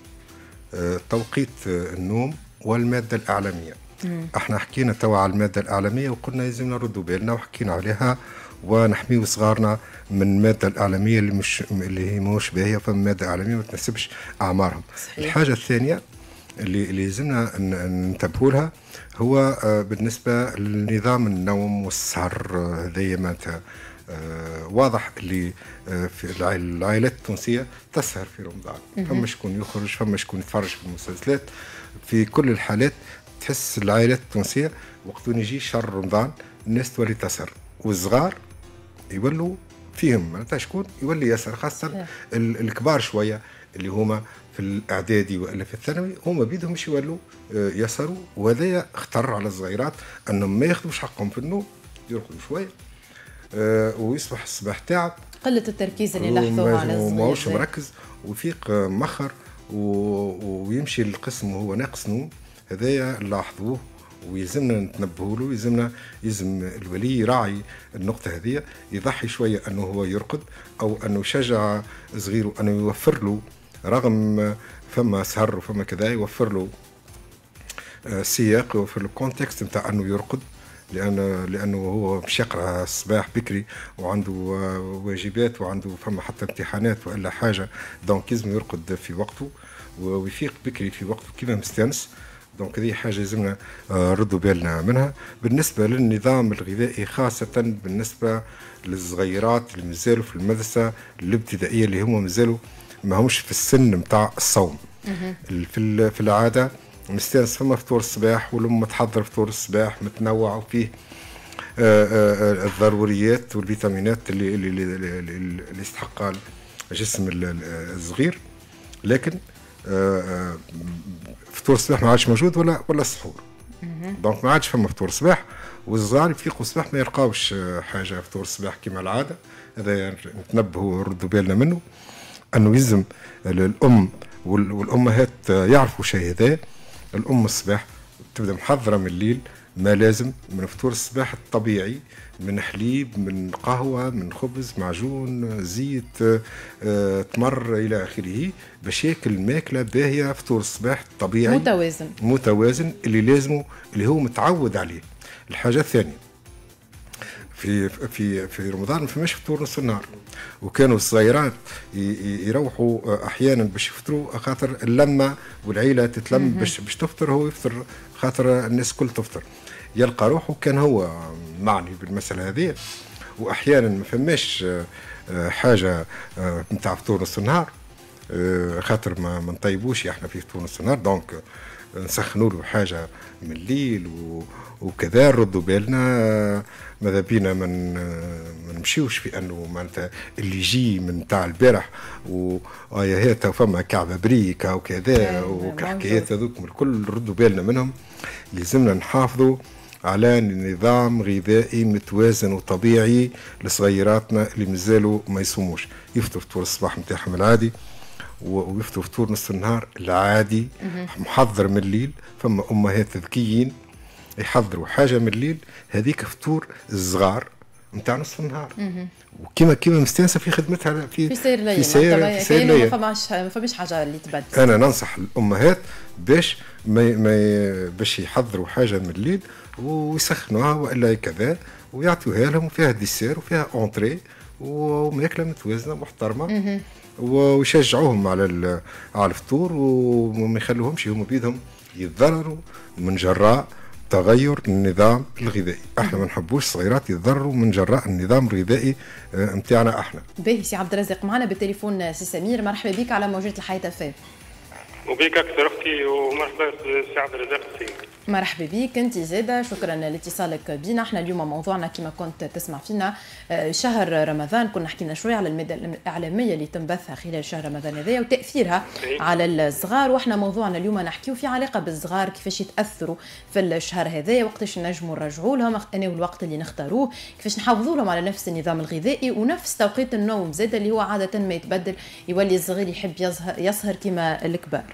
توقيت النوم، والماده الاعلاميه. احنا حكينا توا على الماده الاعلاميه وقلنا لازم نردوا بالنا وحكينا عليها ونحميو صغارنا من الماده الاعلاميه اللي مش اللي هي مش باهيه. فما ماده اعلاميه ما تناسبش اعمارهم. صحيح. الحاجه الثانيه اللي اللي لازمنا ننتبهوا لها هو بالنسبه لنظام النوم والسهر. هذايا معناتها آه واضح اللي آه في العائلات التونسيه تسهر في رمضان. فما شكون يخرج، فما شكون يتفرج في المسلسلات. في كل الحالات تحس العائلات التونسيه وقت يجي شهر رمضان الناس تولي تسهر، والصغار يولوا فيهم معناتها شكون يولي يسهر، خاصه الكبار شويه اللي هما في الاعدادي والا في الثانوي هما بيدهم باش يولوا يسهروا. وهذا اختر على الصغيرات انهم ما ياخذوش حقهم في النوم، يرقدوا شويه أه ويصبح الصباح تاعب، قله التركيز اللي لاحظوها على الصغير وماهوش مركز ويفيق مخر ويمشي للقسم وهو ناقص نوم. هذايا لاحظوه ويلزمنا نتنبهوا له. يلزمنا يلزم الولي يراعي النقطه هذه، يضحي شويه انه هو يرقد او انه يشجع صغيره انه يوفر له، رغم فما سهر وفما كذا، يوفر له سياق، يوفر له كونتكست نتاع انه يرقد، لأن لأنه هو مش يقرأ الصباح بكري وعنده واجبات وعنده فما حتى امتحانات وإلا حاجة، دونك لازم يرقد في وقته ويفيق بكري في وقته كيما مستانس. دونك هذه حاجة لازمنا ردوا بالنا منها. بالنسبة للنظام الغذائي خاصة بالنسبة للصغيرات اللي مازالوا في المدرسة الابتدائية اللي هم مازالوا ما همش في السن متاع الصوم. في في العادة مستانس فما فطور الصباح والأم تحضر فطور الصباح متنوع وفيه الضروريات والفيتامينات اللي اللي اللي, اللي يستحقها الجسم الصغير. لكن فطور الصباح ما عادش موجود ولا ولا السحور. دونك ما عادش فما فطور الصباح، والصغار يفيقوا الصباح ما يلقاوش حاجه فطور الصباح كما العاده. هذا يعني نتنبهوا وردوا بالنا منه، انه يلزم الام والامهات يعرفوا شيء هذا. الام الصباح تبدا محضره من الليل ما لازم من فطور الصباح الطبيعي، من حليب، من قهوه، من خبز، معجون، زيت، آه، تمر الى اخره، باش ياكل ماكله باهيه فطور الصباح الطبيعي متوازن متوازن اللي لازمه اللي هو متعود عليه. الحاجه الثانيه في في في رمضان ما فماش فطور نص النهار، وكانوا الصغيرات يروحوا احيانا باش يفطروا خاطر اللمه والعيله تتلم باش باش تفطر، هو يفطر خاطر الناس كل تفطر، يلقى روحه كان هو معني بالمساله هذه. واحيانا ما فماش حاجه نتاع فطور نص النهار خاطر ما ما نطيبوش احنا في فطور نص النهار، دونك نسخنوا له حاجه من الليل وكذا. ردوا بالنا ماذا بينا من ما نمشيوش في انه معناتها اللي يجي من تاع البارح ويا هات فما كعبه بريكه وكذا وكحكايات هذوك الكل ردوا بالنا منهم. لازمنا نحافظوا على نظام غذائي متوازن وطبيعي لصغيراتنا اللي مازالوا ما يصوموش، يفطروا فطور الصباح نتاعهم العادي ويفطروا فطور نصف النهار العادي محضر من الليل. فما امهات ذكيين يحضروا حاجه من الليل، هذيك فطور الصغار نتاع نصف النهار، وكما كما مستانسه في خدمتها في في سير ليل، في سير, في سير ليل. ما فماش ما فماش حاجه اللي تبدل. انا ننصح الامهات باش ما, ما باش يحضروا حاجه من الليل ويسخنوها والا كذا ويعطيوها لهم، وفيها ديسير وفيها اونتري وماكله متوازنه محترمه، ويشجعوهم على على الفطور وما يخلوهمش هما بيدهم يتضرروا من جراء تغير النظام الغذائي. احنا ما نحبوش الصغيرات يتضرروا من جراء النظام الغذائي نتاعنا احنا. باهي سي عبد الرزاق معنا بالتليفون سي سمير، مرحبا بك على موجة الحياة فام. وبيك اكثر اختي، ومرحبا سي عبد الرزاق السيد. مرحبا بك انت زاده، شكرا لاتصالك بينا. احنا اليوم موضوعنا كما كنت تسمع فينا شهر رمضان، كنا حكينا شويه على المادة الاعلاميه اللي تنبثها خلال شهر رمضان هذايا وتاثيرها على الصغار، واحنا موضوعنا اليوم نحكيو في علاقه بالصغار كيفاش يتاثروا في الشهر هذايا، وقتاش نجموا نرجعوا لهم انا والوقت اللي نختاروه، كيفاش نحافظوا لهم على نفس النظام الغذائي ونفس توقيت النوم زاده اللي هو عاده ما يتبدل، يولي الصغير يحب يسهر كما الكبار.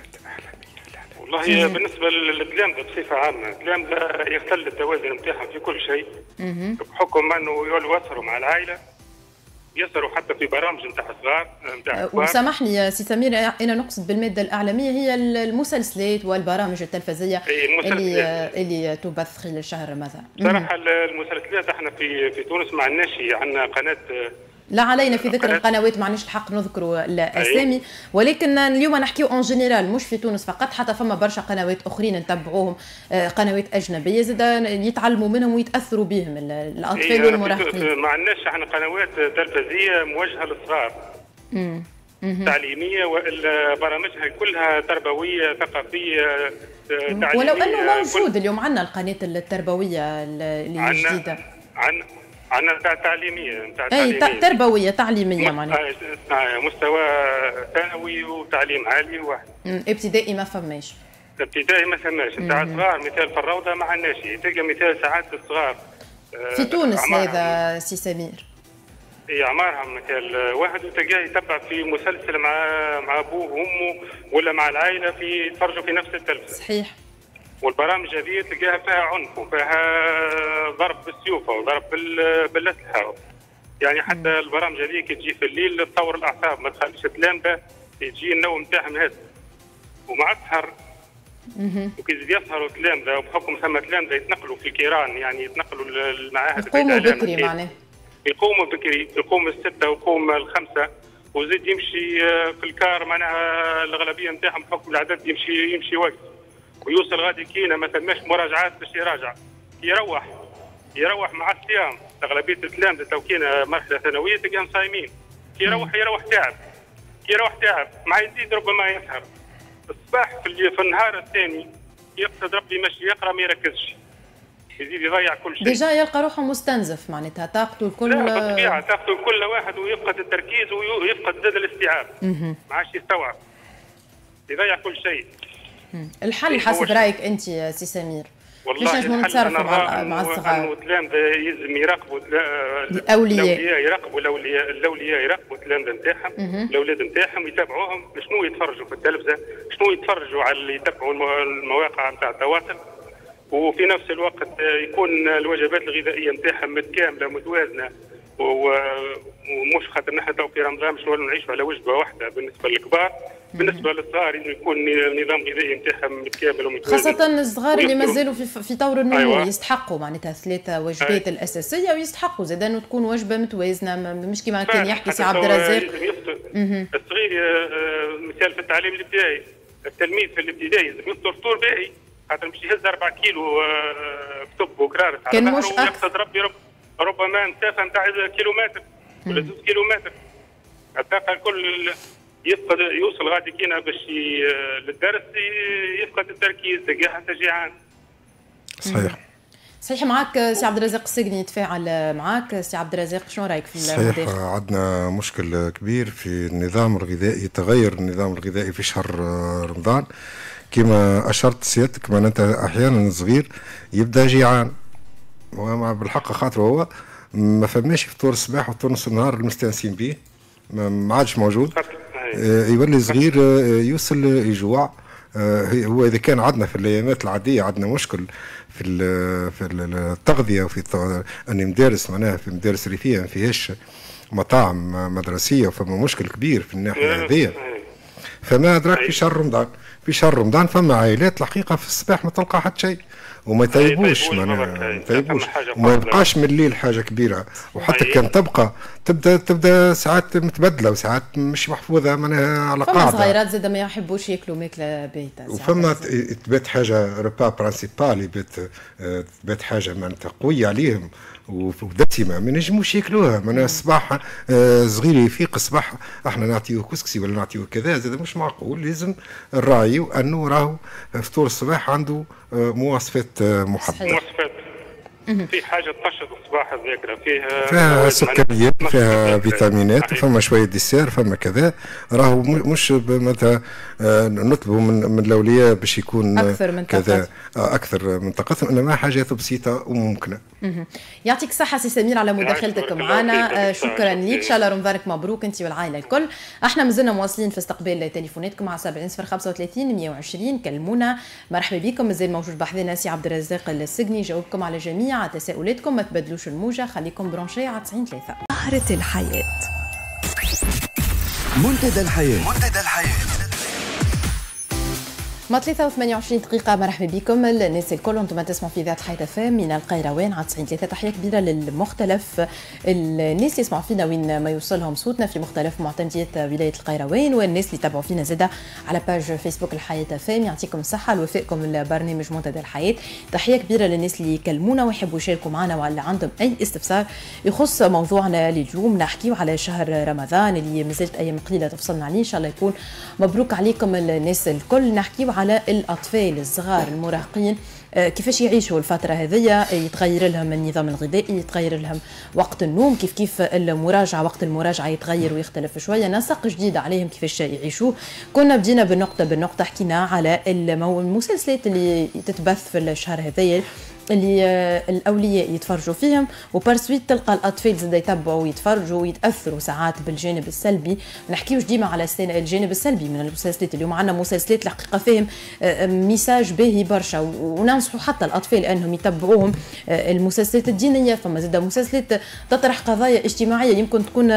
والله بالنسبه للتلامذه بصفه عامه، التلامذه يختل التوازن نتاعهم في كل شيء بحكم انه يولوا يسهروا مع العائله، يسهروا حتى في برامج نتاع صغار نتاع كبار. وسامحني يا سي سمير، انا نقصد بالماده الاعلاميه هي المسلسلات والبرامج التلفزيه اللي اللي تبث خلال شهر رمضان. صراحه المسلسلات احنا في في تونس ما عندناش، عندنا قناه لا علينا في ذكر القنوات، معناش الحق نذكروا الاسامي، ولكن اليوم نحكيو اون جينيرال مش في تونس فقط، حتى فما برشا قنوات اخرين نتبعوهم، قنوات اجنبيه زاد يتعلموا منهم ويتاثروا بهم الاطفال والمراهقين. ما عندناش احنا قنوات تلفزيونيه موجهه للصغار تعليميه، والا برامجها كلها تربويه ثقافيه تعليميه. ولو انه موجود كل... اليوم عندنا القناه التربويه اللي هي جديده، عندنا عندنا تاع تعليميه تاع اي تربويه تعليميه معناها مستوى ثانوي وتعليم عالي واحد. ابتدائي ما فماش، ابتدائي ما فماش. نتاع صغار مثال في الروضه ما عندناش، تلقى مثال ساعات الصغار في تونس هذا سي سمير. اي اعمارهم مثال واحد وتلقاه يتبع في مسلسل مع مع ابوه وامه ولا مع العائله في يتفرجوا في نفس التلفزيون. صحيح. والبرامج هذه تلقاها فيها عنف وفيها ضرب بالسيوف وضرب بالاسلحه. يعني حتى البرامج هذه كي تجي في الليل تطور الاعصاب، ما تخليش التلامذه تجي النوم نتاعهم هذا. ومع السهر وكي يسهروا التلامذه، وبحكم ثم تلامذه يتنقلوا في الكيران، يعني يتنقلوا للمعاهد يقوموا بكري معناه. يقوموا بكري، يقوم الستة ويقوم الخمسة، وزيد يمشي في الكار معناها الأغلبية نتاعهم بحكم العدد يمشي يمشي وقت، ويوصل غادي كينا ما ثماش مراجعات باش يراجع، يروح يروح مع الصيام. أغلبية التلامذة تو كينا مرحلة ثانوية تلقاهم صايمين، كي يروح يروح تعب، كي يروح تعب مع يزيد ربما يسهر. الصباح في, في النهار الثاني يقصد ربي ماشي يقرا ما يركزش، يزيد يضيع كل شيء. ديجا يلقى روحه مستنزف معناتها طاقته الكل. لا بالطبيعه طاقته الكل واحد، ويفقد التركيز ويفقد زاد الاستيعاب، ما عادش يستوعب، يضيع كل شيء. الحل حسب رايك انت سي سمير؟ والله كيفاش نتصرفوا مع مع الصغار؟ التلامذه يلزم يراقبوا الاولياء، يراقبوا الاولياء الاولياء يراقبوا التلامذه نتاعهم، الاولاد نتاعهم يتابعوهم شنو يتفرجوا في التلفزه، شنو يتفرجوا على اللي يتبعوا المواقع نتاع التواصل، وفي نفس الوقت يكون الوجبات الغذائيه نتاعهم متكامله متوازنه، ومش خاطر نحن تو في رمضان مش نولوا نعيشوا على وجبه واحده بالنسبه للكبار، بالنسبه للصغار لازم يكون نظام غذائي نتاعهم متكامل ومتوازن. خاصه الصغار اللي مازالوا في, في طور النمو. أيوة. يستحقوا معناتها ثلاثه وجبات أيوة. الاساسيه، ويستحقوا زاد انه تكون وجبه متوازنه، مش كما كان يحكي سي عبد الرزاق. الصغير مثال في التعليم الابتدائي، التلميذ في الابتدائي لازم يفطر فطور باهي، خاطر مش يهز أربعة كيلو كتب وكرارس على ظهره، ويقصد ربي رب ربما مسافه نتاع كيلومتر ولا زوج كيلومتر. الطاقه الكل يفقد، يوصل غادي كينا باش للدرس يفقد التركيز، تلقاه حتى جيعان. صحيح. صحيح. معك سي عبد الرزاق السجني يتفاعل معك. سي عبد الرزاق شنو رايك في المداخل؟ صحيح، عندنا مشكل كبير في النظام الغذائي، تغير النظام الغذائي في شهر رمضان كما اشرت سيادتك. معناتها احيانا الصغير يبدا جيعان، وما بالحق خاطر هو ما فماش فطور الصباح وفطور نص النهار المستانسين به، ما عادش موجود. آه يولي صغير آه يوصل يجوع. آه هو اذا كان عندنا في الايامات العاديه عندنا مشكل في في التغذيه وفي اني مدارس معناها في مدارس ريفيه ما فيهاش مطاعم مدرسيه، فما مشكل كبير في الناحيه هذه. فما ادراك في شهر رمضان، في شهر رمضان فما عائلات الحقيقه في الصباح ما تلقى حتى شيء وما يطيبوش، معناها ما يطيبوش وما يبقاش من الليل حاجه كبيره، وحتى كان تبقى تبدا تبدا ساعات متبدله وساعات مش محفوظه معناها على قاعده. فما صغيرات زاد ما يحبوش ياكلوا ماكله بايته، وفما تبات حاجه ربا برانسيبال، يبات تبات حاجه معناتها قويه عليهم ودسمه ما نجموش ياكلوها. معناها الصباح آه صغير يفيق الصباح احنا نعطيوه كسكسي ولا نعطيوه كذا، زاد مش معقول. لازم نراعيو انه راهو فطور الصباح عنده آه مواصفات آه محدده. مواصفات في حاجه تنشط الصباح الذاكره، فيها فيها سكريات، فيها فيتامينات، فما شويه ديسير، فما كذا. راهو مش مثلا آه نطلبوا من من الاولياء باش يكون اكثر من كذا آه اكثر من طاقتهم، انما حاجات بسيطه وممكنه. يعطيك الصحه سي سمير على مداخلتك معنا. شكرا لك، ان شاء الله رمضانك مبروك انت والعائله الكل. احنا مازلنا مواصلين في استقبال تليفوناتكم على سبعين صفر خمسة وثلاثين مئة وعشرين. كلمونا، مرحبا بكم. مازال موجود بحذنا سي عبد الرزاق السجني يجاوبكم على جميع تساؤلاتكم. ما تبدلوش الموجه، خليكم برونشي على تسعين ثلاثة. زهرة الحياه، منتدى الحياه، منتدى الحياه. ما ثلاثة وثمانية وعشرين دقيقة. مرحبا بكم الناس الكل، انتم تسمعوا في ذات حياة فام من القيروان على تسعين ثلاثة. تحية كبيرة للمختلف الناس اللي يسمعوا فينا وين ما يوصلهم صوتنا في مختلف معتمديات ولاية القيروان، والناس اللي يتابعوا فينا زادا على باج فيسبوك الحياة فام. يعطيكم الصحة لوفائكم البرنامج منتدى الحياة. تحية كبيرة للناس اللي يكلمونا ويحبوا يشاركوا معنا ولا عندهم أي استفسار يخص موضوعنا لليوم. نحكيو على شهر رمضان اللي مازالت أيام قليلة تفصلنا عليه، إن شاء الله يكون مبروك عليكم الناس الكل. نحكيو على الأطفال الصغار المراهقين كيفاش يعيشوا الفترة هذية، يتغير لهم النظام الغذائي، يتغير لهم وقت النوم، كيف كيف المراجعة وقت المراجعة يتغير ويختلف شوية، نسق جديد عليهم كيفاش يعيشوه. كنا بدينا بالنقطة بالنقطة، حكينا على المسلسلات اللي تتبث في الشهر هذية اللي الاولياء يتفرجوا فيهم، وبارسويت تلقى الاطفال زاد يتبعوا ويتفرجوا ويتاثروا ساعات بالجانب السلبي. ما نحكيوش ديما على الجانب السلبي من المسلسلات، اليوم عندنا مسلسلات الحقيقه فيهم ميساج باهي برشا، وننصحوا حتى الاطفال انهم يتبعوهم. المسلسلات الدينيه، فما زاد مسلسلات تطرح قضايا اجتماعيه يمكن تكون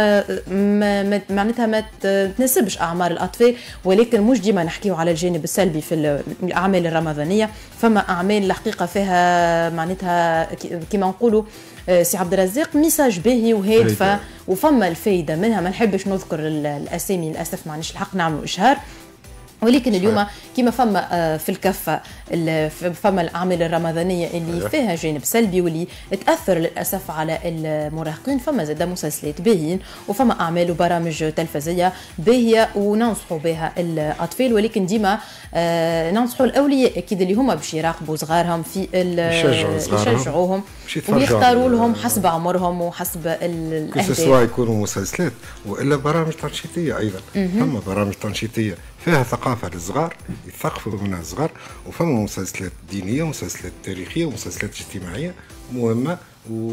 معناتها ما تناسبش اعمار الاطفال، ولكن مش ديما نحكيو على الجانب السلبي في الاعمال الرمضانيه. فما اعمال الحقيقه فيها معناتها كما نقولوا سي عبد الرزاق ميساج باهي وهادفه وفما الفايده منها. ما نحبش نذكر الاسامي للاسف، ما عندناش الحق نعملوا اشهار، ولكن اليوم كما فما في الكفه فما الاعمال الرمضانيه اللي فيها جانب سلبي واللي تاثر للاسف على المراهقين، فما زاد مسلسلات باهيين وفما اعمال وبرامج تلفزيونيه باهيه وننصحوا بها الاطفال. ولكن ديما ننصحوا الاولياء اكيد اللي هما باش يراقبوا صغارهم في يشجعوهم ويختاروا لهم حسب عمرهم وحسب الاهداف، سواء يكونوا مسلسلات والا برامج تنشيطيه. ايضا فما برامج تنشيطيه فيها ثقافه للصغار يثقفوا منها الصغار، وفما مسلسلات دينيه ومسلسلات تاريخيه ومسلسلات اجتماعيه مهمه و... و...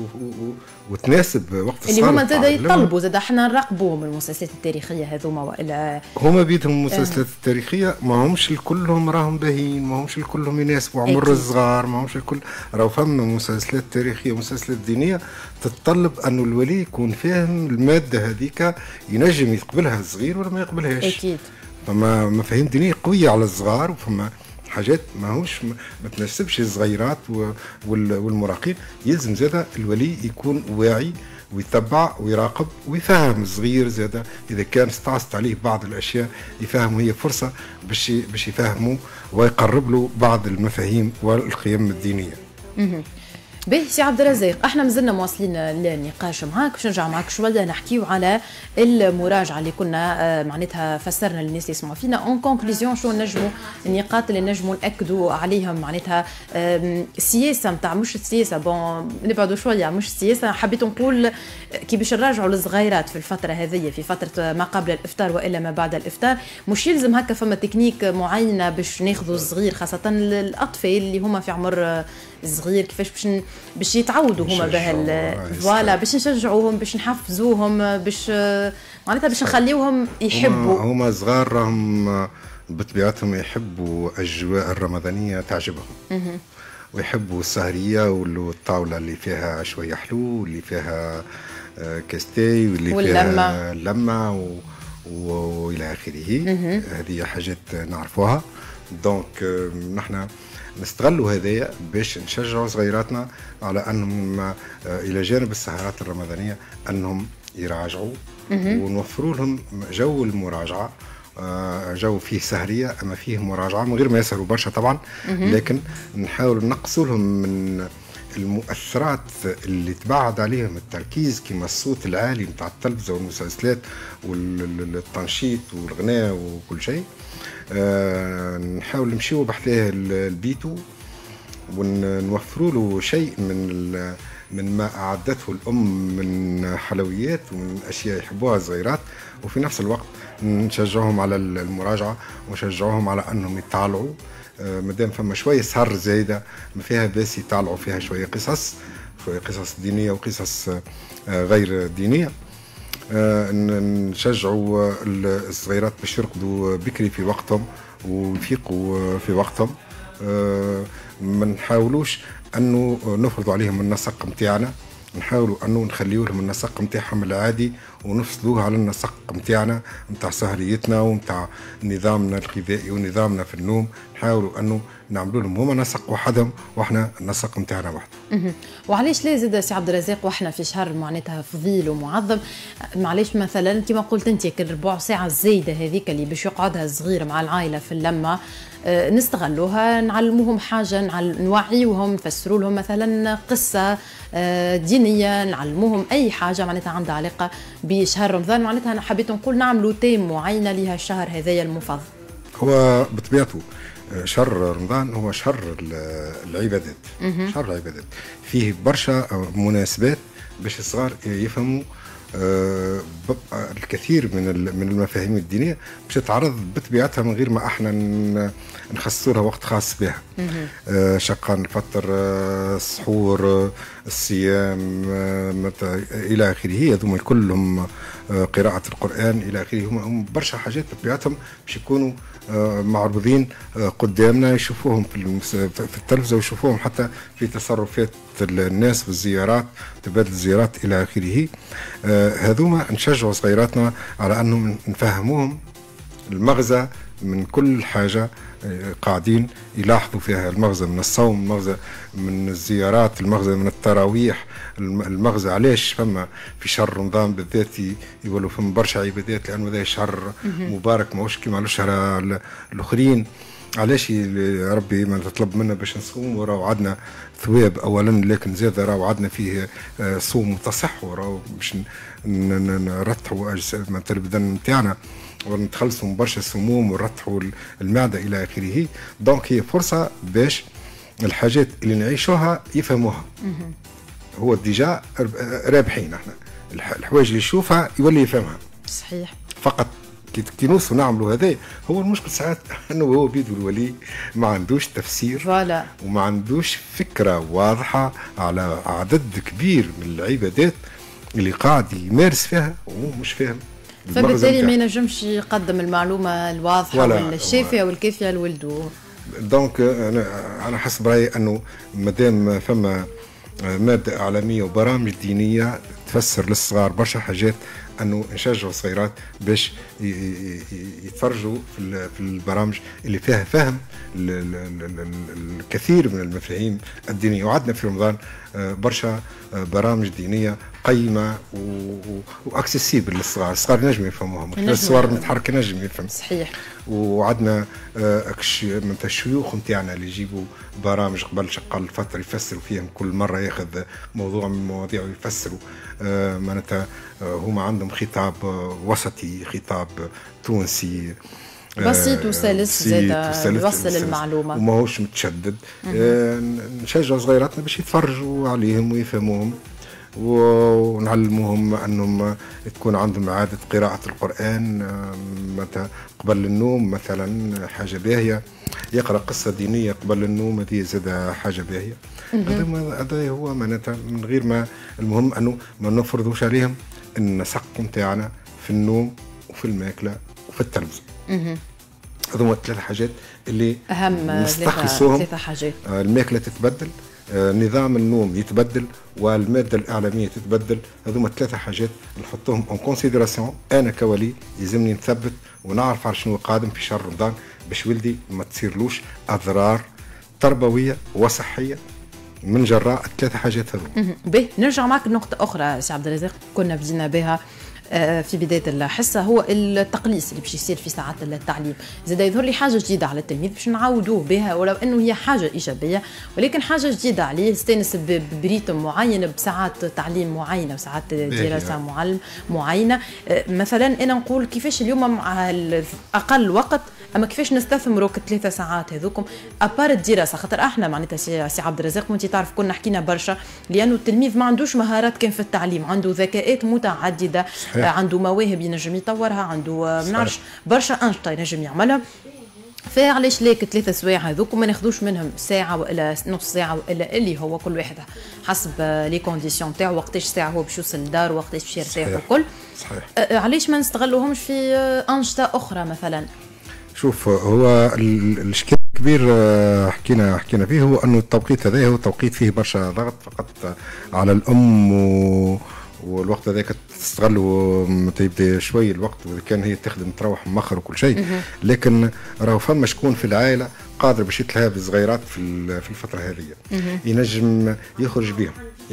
وتناسب وقت الصغار اللي هما زاد يطلبوا. زاد احنا نراقبوهم المسلسلات التاريخيه هذوما، والا هما بيدهم المسلسلات آه. التاريخيه ما همش الكلهم راهم باهيين، ما همش الكلهم يناسبوا عمر الصغار، ما همش الكل. راهو فما مسلسلات تاريخيه ومسلسلات دينيه تتطلب انه الولي يكون فاهم الماده هذيك، ينجم يقبلها الصغير ولا ما يقبلهاش. اكيد فما مفاهيم دينيه قويه على الصغار، وفما حاجات ماهوش ما تناسبش الصغيرات والمراهقين. يلزم زاده الولي يكون واعي ويتبع ويراقب ويفهم الصغير زاده، اذا كان استعصت عليه بعض الاشياء يفهم، هي فرصه باش باش يفهموا ويقرب له بعض المفاهيم والقيم الدينيه. باهي سي عبد الرزاق، احنا مازلنا مواصلين النقاش معاك، باش نرجع معاك شويه نحكيو على المراجعه اللي كنا معناتها فسرنا للناس اللي يسمعوا فينا. اون كونكلوزيون شو نجموا النقاط اللي نجموا ناكدوا عليهم، معناتها السياسه نتاع مش السياسه بون نبعدوا شويه مش السياسه، حبيت نقول كي باش نراجعوا للصغيرات في الفتره هذه، في فتره ما قبل الافطار والا ما بعد الافطار. مش يلزم هكا فما تكنيك معينه باش ناخذوا الصغير، خاصه الاطفال اللي هما في عمر صغير، كيفاش باش باش يتعودوا هما بها فوالا، باش نشجعوهم، باش نحفزوهم، باش معناتها باش نخليوهم يحبوا. هما صغار راهم بطبيعتهم يحبوا الاجواء الرمضانيه تعجبهم، ويحبوا السهريه والطاوله اللي فيها شويه حلو واللي فيها كاستي واللي فيها لمه والى اخره. هذه حاجات نعرفوها. دونك نحن نستغلوا هذايا باش نشجعوا صغيراتنا على انهم الى جانب السهرات الرمضانيه انهم يراجعوا، ونوفروا لهم جو المراجعه، جو فيه سهريه اما فيه مراجعه من غير ما يسهروا برشا طبعا، لكن نحاول نقصوا لهم من المؤثرات اللي تبعد عليهم التركيز كما الصوت العالي نتاع التلفزه والمسلسلات والتنشيط والغناء وكل شيء. أه نحاول نمشيو بحذاه البيتو ونوفروا له شيء من من ما أعدته الأم من حلويات ومن أشياء يحبوها الصغيرات، وفي نفس الوقت نشجعهم على المراجعة ونشجعهم على أنهم يطالعوا. أه مادام فما شوية سهر زايدة ما فيها باس يطالعوا فيها شوية قصص، شوية قصص دينية وقصص أه غير دينية. أه نشجعوا الصغيرات باش يرقدوا بكري في وقتهم ويفيقوا في وقتهم. أه ما نحاولوش انه نفرضوا عليهم النسق نتاعنا، نحاولوا انه نخليوا لهم النسق نتاعهم العادي ونفصلوه على النسق نتاعنا نتاع سهريتنا ونتاع نظامنا الغذائي ونظامنا في النوم نحاولوا انه نعملوا لهم هما نسق وحدهم واحنا النسق نتاعنا وحده. وعلاش لا زاد سي عبد الرزاق واحنا في شهر معناتها فضيل ومعظم، معليش مثلا كما قلت انت الربع ساعه الزايده هذيك اللي باش يقعدها الصغير مع العائله في اللمه أه نستغلوها، نعلموهم حاجه، نوعيوهم، نفسروا لهم مثلا قصه أه دينيه، نعلموهم اي حاجه معناتها عندها علاقه بشهر رمضان. معناتها انا حبيت نقول نعملوا تيم معينه لها الشهر هذايا المفضل. هو بطبيعته شهر رمضان هو شهر العبادات، شهر العبادات فيه برشا مناسبات باش الصغار يفهموا الكثير من من المفاهيم الدينيه باش تتعرض بطبيعتها من غير ما احنا نخصصوا لها وقت خاص بها. شقا الفطر، السحور، الصيام الى اخره، هذوما كلهم قراءه القران الى اخره، هم برشا حاجات بطبيعتهم باش يكونوا معروضين قدامنا، يشوفوهم في في التلفزه ويشوفوهم حتى في تصرفات الناس والزيارات، تبادل الزيارات الى اخره. هذوما نشجعوا صغيراتنا على انهم نفهموهم المغزى من كل حاجه قاعدين يلاحظوا فيها، المغزى من الصوم، المغزى من الزيارات، المغزى من التراويح، المغزى علاش فما في شهر رمضان بالذات يولوا فما برشا عبادات، لانه هذا شهر مبارك ماهوش كيما الشهر الاخرين. علاش ربي ما تطلب منا باش نصوم وراو عندنا ثواب اولا، لكن زاد راهو عندنا فيه صوم وتصح، وراهو باش نرتحوا اجسادنا البدن نتاعنا ونتخلصوا من برشا سموم ونرتحوا المعده الى اخره. دونك هي فرصه باش الحاجات اللي نعيشوها يفهموها. هو ديجا رابحين احنا، الحوايج اللي يشوفها يولي يفهمها. صحيح. فقط كي نوصلوا نعملوا هذا، هو المشكل ساعات انه هو بيدو الولي ما عندوش تفسير فوالا، وما عندوش فكره واضحه على عدد كبير من العبادات اللي قاعد يمارس فيها وهو مش فاهم، فبالتالي ما ينجمش يقدم المعلومه الواضحه والشافيه والكافيه لولده. دونك انا انا حسب رايي انه مادام فما ماده اعلاميه وبرامج دينيه تفسر للصغار برشا حاجات، انه نشجعوا الصغيرات باش يتفرجوا في البرامج اللي فيها فهم الكثير من المفاهيم الدينيه. وعدنا في رمضان برشا برامج دينيه قيمه واكسسيبل للصغار، الصغار ينجموا يفهموها من خلال الصور المتحركه، ينجم يفهم. صحيح. وعدنا من الشيوخ نتاعنا اللي يجيبوا برامج قبل شقال الفتره يفسروا فيهم، كل مره ياخذ موضوع من المواضيع ويفسروا. معناتها هما عندهم خطاب وسطي، خطاب تونسي بسيط وسلس، زاد يوصل المعلومه وماهوش متشدد. نشجع صغيراتنا باش يتفرجوا عليهم ويفهموهم، ونعلموهم انهم تكون عندهم عاده قراءه القران متى قبل النوم مثلا، حاجه باهيه. يقرا قصه دينيه قبل النوم، هذه زاد حاجه باهيه. هذا هذا هو معناتها من غير ما، المهم انه ما نفرضوش عليهم النسق نتاعنا في النوم وفي الماكله وفي التلفزيون. هذوما ثلاث حاجات اللي اهم، نستخلصوهم. ثلاث حاجات، الماكله تتبدل، نظام النوم يتبدل، والماده الاعلاميه تتبدل. هذوما ثلاثه حاجات نحطوهم اون كونسيدراسيون. انا كولي يلزمني نثبت ونعرف على شنو قادم في شهر رمضان باش ولدي ما تصيرلوش اضرار تربويه وصحيه من جراء الثلاث حاجات هذوما. به نرجع معك لنقطه اخرى سي عبد الرزاق كنا بدينا بها في بداية الحصة، هو التقليص اللي باش يصير في ساعات التعليم. زاد يظهر لي حاجة جديدة على التلميذ باش نعاودوه بها، ولو انه هي حاجة ايجابية ولكن حاجة جديدة عليه، استانس بريتم معين، بساعات تعليم معينة وساعات دراسة معلم معينة. مثلا انا نقول كيفاش اليوم مع اقل وقت، اما كيفاش نستثمروا كثلاثة ساعات هذوكم ابار الدراسة، خاطر احنا معناتها سي عبد الرزاق وانت تعرف كنا حكينا برشا، لانه التلميذ ما عندوش مهارات كان في التعليم، عنده ذكاءات متعددة. صحيح. عنده مواهب ينجم يطورها، عنده ما نعرفش برشا انشطه ينجم يعملها. فعلاش ليك ثلاثة سوايع هذوك وما ناخذوش منهم ساعه ولا نص ساعه ولا اللي هو كل واحد حسب لي كونديسيون تاعو، وقتاش ساعه هو باش يوصل للدار وقتاش باش يرتاح وكل. صحيح. علاش ما نستغلوهمش في انشطه اخرى مثلا؟ شوف، هو الاشكال الكبير حكينا حكينا فيه هو انه التوقيت هذا هو توقيت فيه برشا ضغط فقط على الام، و والوقت هذاك تستغلوا متى يبدا شوي الوقت، واذا كان هي تخدم تروح مخر وكل شيء. لكن راهو فما شكون في العائله قادر باش يتلهى بالصغيرات في في الفتره هذه، ينجم يخرج بهم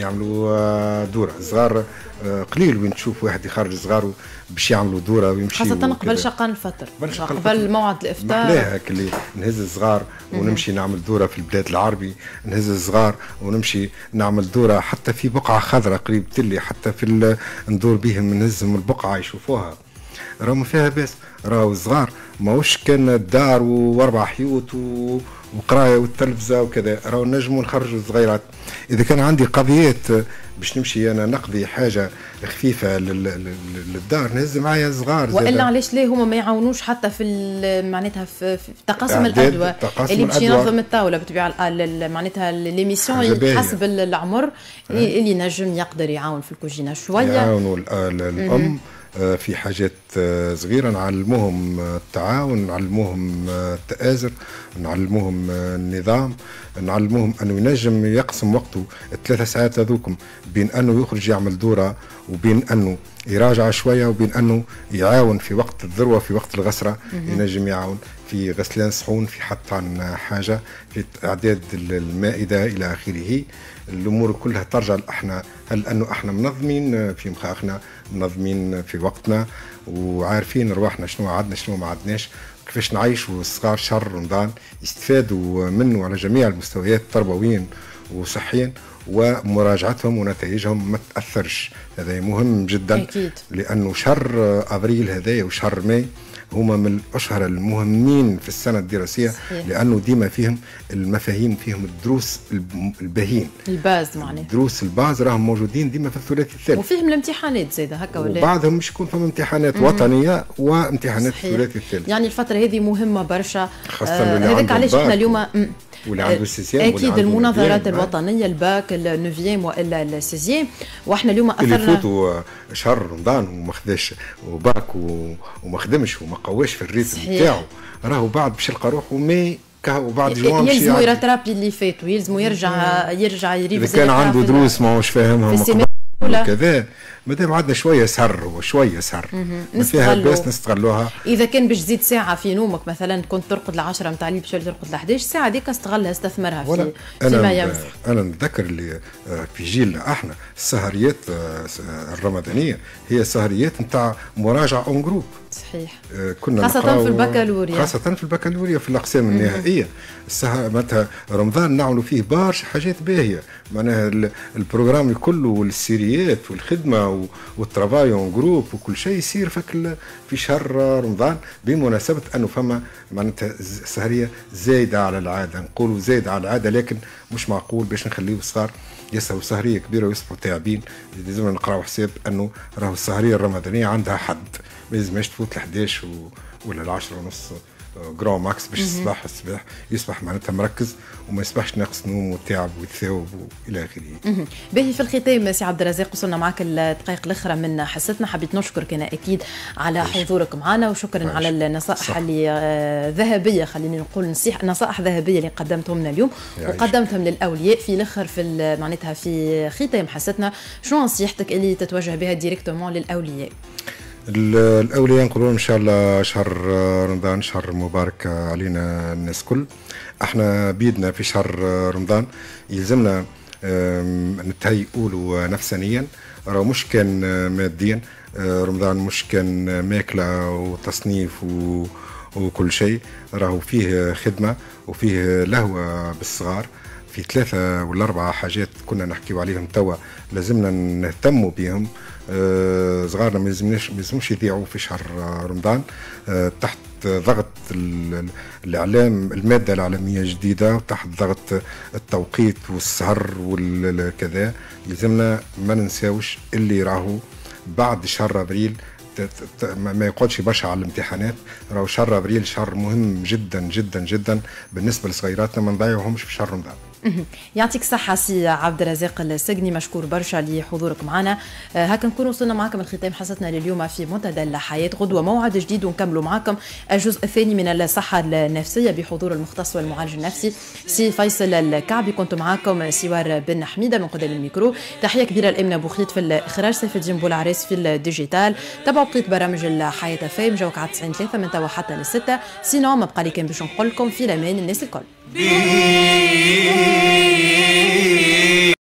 يعملوا دوره صغار. قليل وين تشوف واحد يخرج صغاره باش يعملوا دوره ويمشي، خاصه قبل شقان الفطر، قبل موعد الافطار. محلاها اللي نهز الصغار ونمشي نعمل دوره في البلاد العربي، نهز الصغار ونمشي نعمل دوره حتى في بقعه خضراء قريب تلي، حتى في ندور بهم نهزهم البقعه يشوفوها، راهو ما فيها باس. راهو الصغار ماهوش كان الدار واربع حيوت و... وقرايه والتلفزه وكذا، راهو نجموا نخرجوا الصغيرات. اذا كان عندي قضيات باش نمشي انا نقضي حاجه خفيفه لل... للدار نهز معايا صغار، والا علاش ليه هما ما يعاونوش حتى في معناتها في, في تقاسم الادويه اللي باش ينظم الطاوله بطبيعه معناتها ليميسيون حسب العمر اللي نجم يقدر يعاون في الكوجينه شويه، يعاونوا الام في حاجات صغيرة، نعلموهم التعاون، نعلموهم التآزر، نعلموهم النظام، نعلموهم أنه ينجم يقسم وقته الثلاثة ساعات هذوكم بين أنه يخرج يعمل دورة وبين أنه يراجع شوية وبين أنه يعاون في وقت الذروة في وقت الغسرة، ينجم يعاون في غسلان صحون، في حط عن حاجة، في إعداد المائدة إلى آخره. الأمور كلها ترجع احنا، هل أنه احنا منظمين في مخاخنا، منظمين في وقتنا وعارفين رواحنا شنو عدنا شنو ما عدناش، كيفاش نعيشوا الصغار شهر رمضان يستفادوا منه على جميع المستويات تربويا وصحيا، ومراجعتهم ونتائجهم ما تأثرش. هذا مهم جدا أكيد. لأنه شهر أبريل هذايا وشهر ماي هما من الأشهر المهمين في السنة الدراسية صحيح. لأنه ديما فيهم المفاهيم، فيهم الدروس الباهين، الباز معناه دروس الباز راهم موجودين ديما في الثلاثي الثالث، وفيهم الامتحانات زيادة هكا ولا وبعضهم مش يكون فيهم امتحانات مم. وطنية وامتحانات في الثلاثي الثالث. يعني الفترة هذه مهمة برشا، خاصة آه هذاك علاش احنا اليوم واللي عنده السيسيام اكيد المناظرات الوطنيه الباك النوفيام والا السيزيام، واحنا اليوم اثرنا اللي فوتوا شهر رمضان وما خداش وباك وما خدمش وما قواش في الريتم نتاعو، راهو بعد باش يلقى روحه مي وبعد جوان يلزموا يرترابي اللي فاتوا، يلزموا يرجع يرجع يريفز. اذا كان عنده دروس ماهوش فاهمها كذا، مادام عندنا شويه سهر وشويه سهر ما فيها باس نستغلوها. اذا كان باش تزيد ساعه في نومك مثلا، كنت ترقد العشرة نتاع الليل باش ترقد الحداش ساعه، هذيك استغلها استثمرها في فيما ينفع. انا نتذكر اللي في جيلنا احنا السهريات الرمضانيه هي سهريات نتاع مراجعه اون جروب صحيح، كنا خاصة في البكالوريا، خاصة في البكالوريا في الأقسام النهائية. السهر متى رمضان نعملوا فيه برشا حاجات باهية، معناها البروغرام كله والسيريات والخدمة والترافاي اون جروب وكل شيء يصير فك في شهر رمضان، بمناسبة أنه فما معناتها سهرية زايدة على العادة، نقولوا زايدة على العادة، لكن مش معقول باش نخليه الصغار يسهروا سهرية كبيرة ويصبحوا تعبين. لازمنا نقراو حساب أنه راهو السهرية الرمضانية عندها حد، ما لازمش تفوت الحداش ولا العشرة ونص جرام ماكس باش الصباح الصباح يصبح معناتها مركز وما يصبحش ناقص نوم وتعب ويتثاوب والى اخره. باهي في الختام سي عبد الرزاق، وصلنا معك الدقائق الاخرى من حصتنا، حبيت نشكرك انا اكيد على حضورك معنا، وشكرا على النصائح صح. اللي ذهبيه، خليني نقول نصيح نصائح ذهبيه اللي قدمتهم لنا اليوم وقدمتهم للاولياء. في الاخر في معناتها في ختام حصتنا، شنو نصيحتك اللي تتوجه بها ديريكتومون للاولياء؟ الأولياء نقولون إن شاء الله شهر رمضان شهر مبارك علينا الناس كل. احنا بيدنا في شهر رمضان يلزمنا نتهيئوا نفسانيا، راه مش كان ماديا، رمضان مش كان ماكلة وتصنيف وكل شيء، راهو فيه خدمة وفيه لهوة بالصغار، في ثلاثة ولا أربعة حاجات كنا نحكيو عليهم توا لازمنا نهتموا بهم. آه صغارنا ما يلزمناش ما يلزموش يضيعوا في شهر رمضان آه تحت ضغط الإعلام، المادة الإعلامية الجديدة، وتحت ضغط التوقيت والسهر والكذا. يلزمنا ما ننساوش اللي راهو بعد شهر أبريل ما يقعدش برشا على الامتحانات، راهو شهر أبريل شهر مهم جدا جدا جدا بالنسبة لصغيراتنا، ما نضيعوهمش في شهر رمضان. يعطيك الصحة سي عبد الرزاق السجني، مشكور برشا لحضورك معنا. هكا نكون وصلنا معكم لختام حصتنا لليوم في منتدى الحياة. غدوة موعد جديد ونكملوا معكم الجزء الثاني من الصحة النفسية بحضور المختص والمعالج النفسي سي فيصل الكعبي. كنت معكم سوار بن حميدة من قدام الميكرو. تحية كبيرة لإمنة بوخيت في الإخراج، سيف الدين بولعريس في الديجيتال. تابعوا بقية برامج الحياة فاهم جوك على تسعين ثلاثة من توا حتى للستة. سينو ما بقى لي كان باش نقول لكم في الأمان الناس الكل.